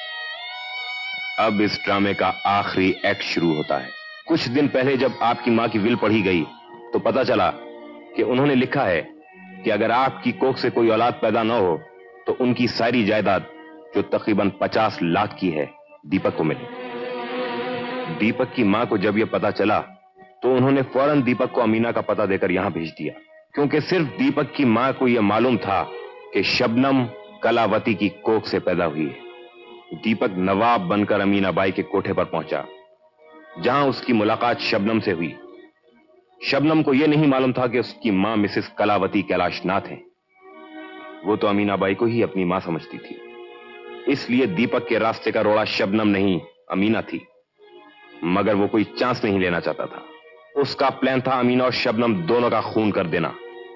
अब इस ड्रामे का आखिरी एक्ट शुरू होता है। कुछ दिन पहले जब आपकी मां की विल पढ़ी गई तो पता चला कि उन्होंने लिखा है कि अगर आपकी कोख से कोई औलाद पैदा न हो तो उनकी सारी जायदाद, जो तकरीबन पचास लाख की है, दीपक को मिले। दीपक की मां को जब यह पता चला तो उन्होंने फौरन दीपक को अमीना का पता देकर यहां भेज दिया, क्योंकि सिर्फ दीपक की मां को यह मालूम था कि शबनम कलावती की कोख से पैदा हुई है। दीपक नवाब बनकर अमीना बाई के कोठे पर पहुंचा, जहां उसकी मुलाकात शबनम से हुई। शबनम को यह नहीं मालूम था कि उसकी मां मिसेस कलावती कैलाशनाथ है। वो तो अमीना बाई को ही अपनी मां समझती थी, इसलिए दीपक के रास्ते का रोड़ा शबनम नहीं, अमीना थी। मगर वो कोई चांस नहीं लेना चाहता था। उसका प्लान था अमीना और शबनम दोनों का खून कर देना।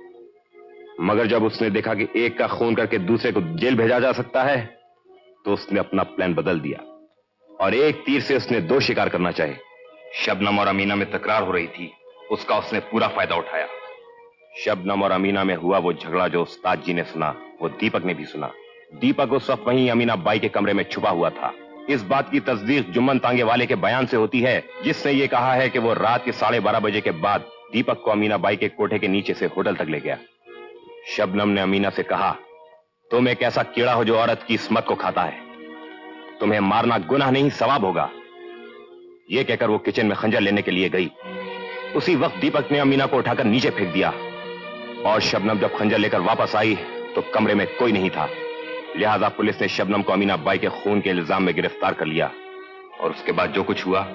मगर जब उसने देखा कि एक का खून करके दूसरे को जेल भेजा जा सकता है, तो उसने अपना प्लान बदल दिया और एक तीर से उसने दो शिकार करना चाहे। शबनम और अमीना में तकरार हो रही थी, उसका उसने पूरा फायदा उठाया। शबनम और अमीना में हुआ वो झगड़ा जो उस्ताद जी ने सुना, वो दीपक ने भी सुना। दीपक उस वक्त वहीं अमीना बाई के कमरे में छुपा हुआ था। इस बात की तस्दीक जुम्मन तांगे वाले के बयान से होती है, जिसने ये कहा है कि वो रात के साढ़े बारह बजे के बाद दीपक को अमीना बाई के कोठे के नीचे से होटल तक ले गया। शबनम ने अमीना से कहा, तुम एक ऐसा कीड़ा हो जो औरत की इस्मत को खाता है, तुम्हें मारना गुनाह नहीं सवाब होगा। यह कहकर वो किचन में खंजर लेने के लिए गई। उसी वक्त दीपक ने अमीना को उठाकर नीचे फेंक दिया और शबनम जब खंजर लेकर वापस आई तो कमरे में कोई नहीं था। लिहाजा पुलिस ने शबनम को अमीना बाई के खून के इल्जाम में गिरफ्तार कर लिया और उसके बाद जो कुछ हुआ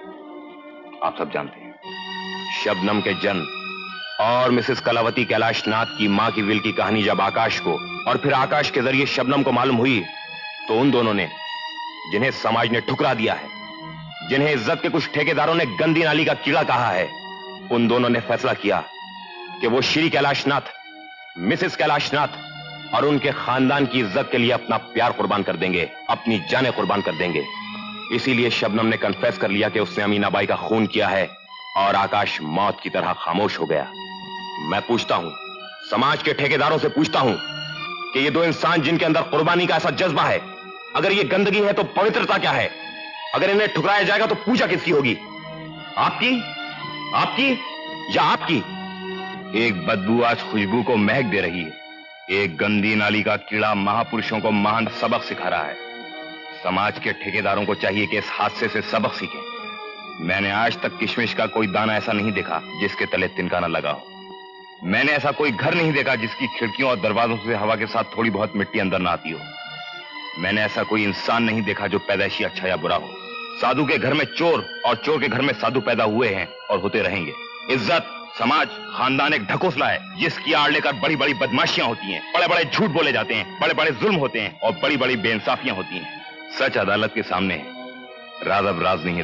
आप सब जानते हैं। शबनम के जन्म और मिसेस कलावती कैलाशनाथ की मां की विल की कहानी जब आकाश को और फिर आकाश के जरिए शबनम को मालूम हुई, तो उन दोनों ने, जिन्हें समाज ने ठुकरा दिया है, जिन्हें इज्जत के कुछ ठेकेदारों ने गंदी नाली का कीड़ा कहा है, उन दोनों ने फैसला किया कि वो श्री कैलाशनाथ, मिसेस कैलाशनाथ और उनके खानदान की इज्जत के लिए अपना प्यार कुर्बान कर देंगे, अपनी जानें कुर्बान कर देंगे। इसीलिए शबनम ने कन्फेस कर लिया कि उसने अमीना बाई का खून किया है और आकाश मौत की तरह खामोश हो गया। मैं पूछता हूं, समाज के ठेकेदारों से पूछता हूं कि ये दो इंसान जिनके अंदर कुर्बानी का ऐसा जज्बा है, अगर ये गंदगी है तो पवित्रता क्या है? अगर इन्हें ठुकराया जाएगा तो पूजा किसकी होगी? आपकी, आपकी या आपकी? एक बदबू आज खुशबू को महक दे रही है। एक गंदी नाली का कीड़ा महापुरुषों को महान सबक सिखा रहा है। समाज के ठेकेदारों को चाहिए कि इस हादसे से सबक सीखें। मैंने आज तक किशमिश का कोई दाना ऐसा नहीं देखा जिसके तले तिनका न लगा हो। मैंने ऐसा कोई घर नहीं देखा जिसकी खिड़कियों और दरवाजों से हवा के साथ थोड़ी बहुत मिट्टी अंदर ना आती हो। मैंने ऐसा कोई इंसान नहीं देखा जो पैदाइशी अच्छा या बुरा हो। साधु के घर में चोर और चोर के घर में साधु पैदा हुए हैं और होते रहेंगे। इज्जत, समाज, खानदान एक ढकोसला है जिसकी आड़ लेकर बड़ी बड़ी बदमाशियां होती हैं, बड़े बड़े झूठ बोले जाते हैं, बड़े बड़े जुल्म होते हैं और बड़ी बड़ी बेइंसाफियां होती हैं। सच अदालत के सामने है, राज अब राज नहीं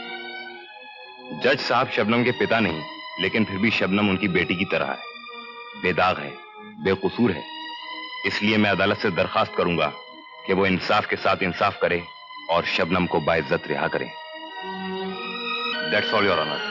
रहा। जज साहब शबनम के पिता नहीं, लेकिन फिर भी शबनम उनकी बेटी की तरह है, बेदाग है, बेकसूर है। इसलिए मैं अदालत से दरखास्त करूंगा कि वो इंसाफ के साथ इंसाफ करे और शबनम को बाइज्जत रिहा करें। That's all your honour.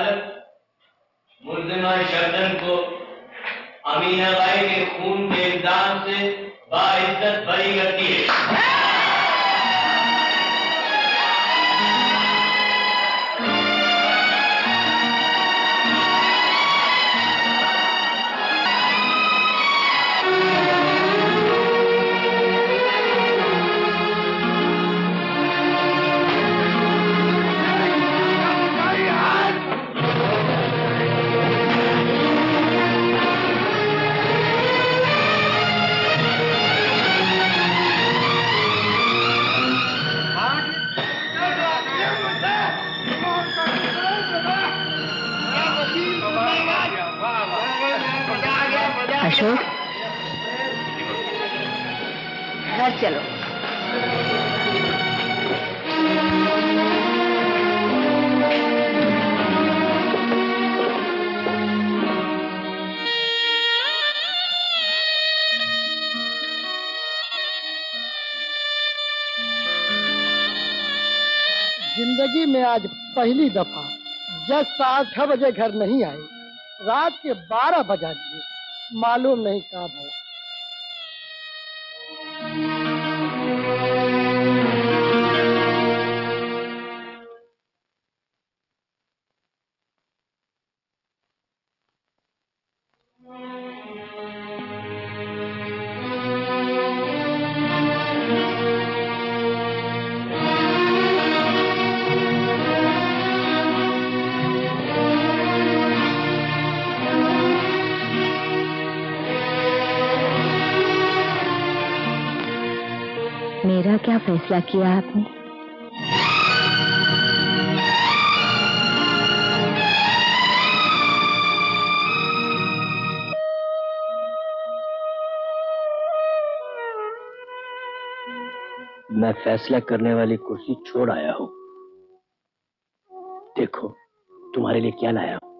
अदालत मुल्जिमा शबनम को अमीनाबाई के खून के इल्जाम से बाइज्जत बरी करती है। अशोक, घर चलो। जिंदगी में आज पहली दफा जज साहब छह बजे घर नहीं आए, रात के बारह बजा दिए, मालूम नहीं कब है। मेरा क्या फैसला किया आपने? मैं फैसला करने वाली कुर्सी छोड़ आया हूं। देखो तुम्हारे लिए क्या लाया हूं।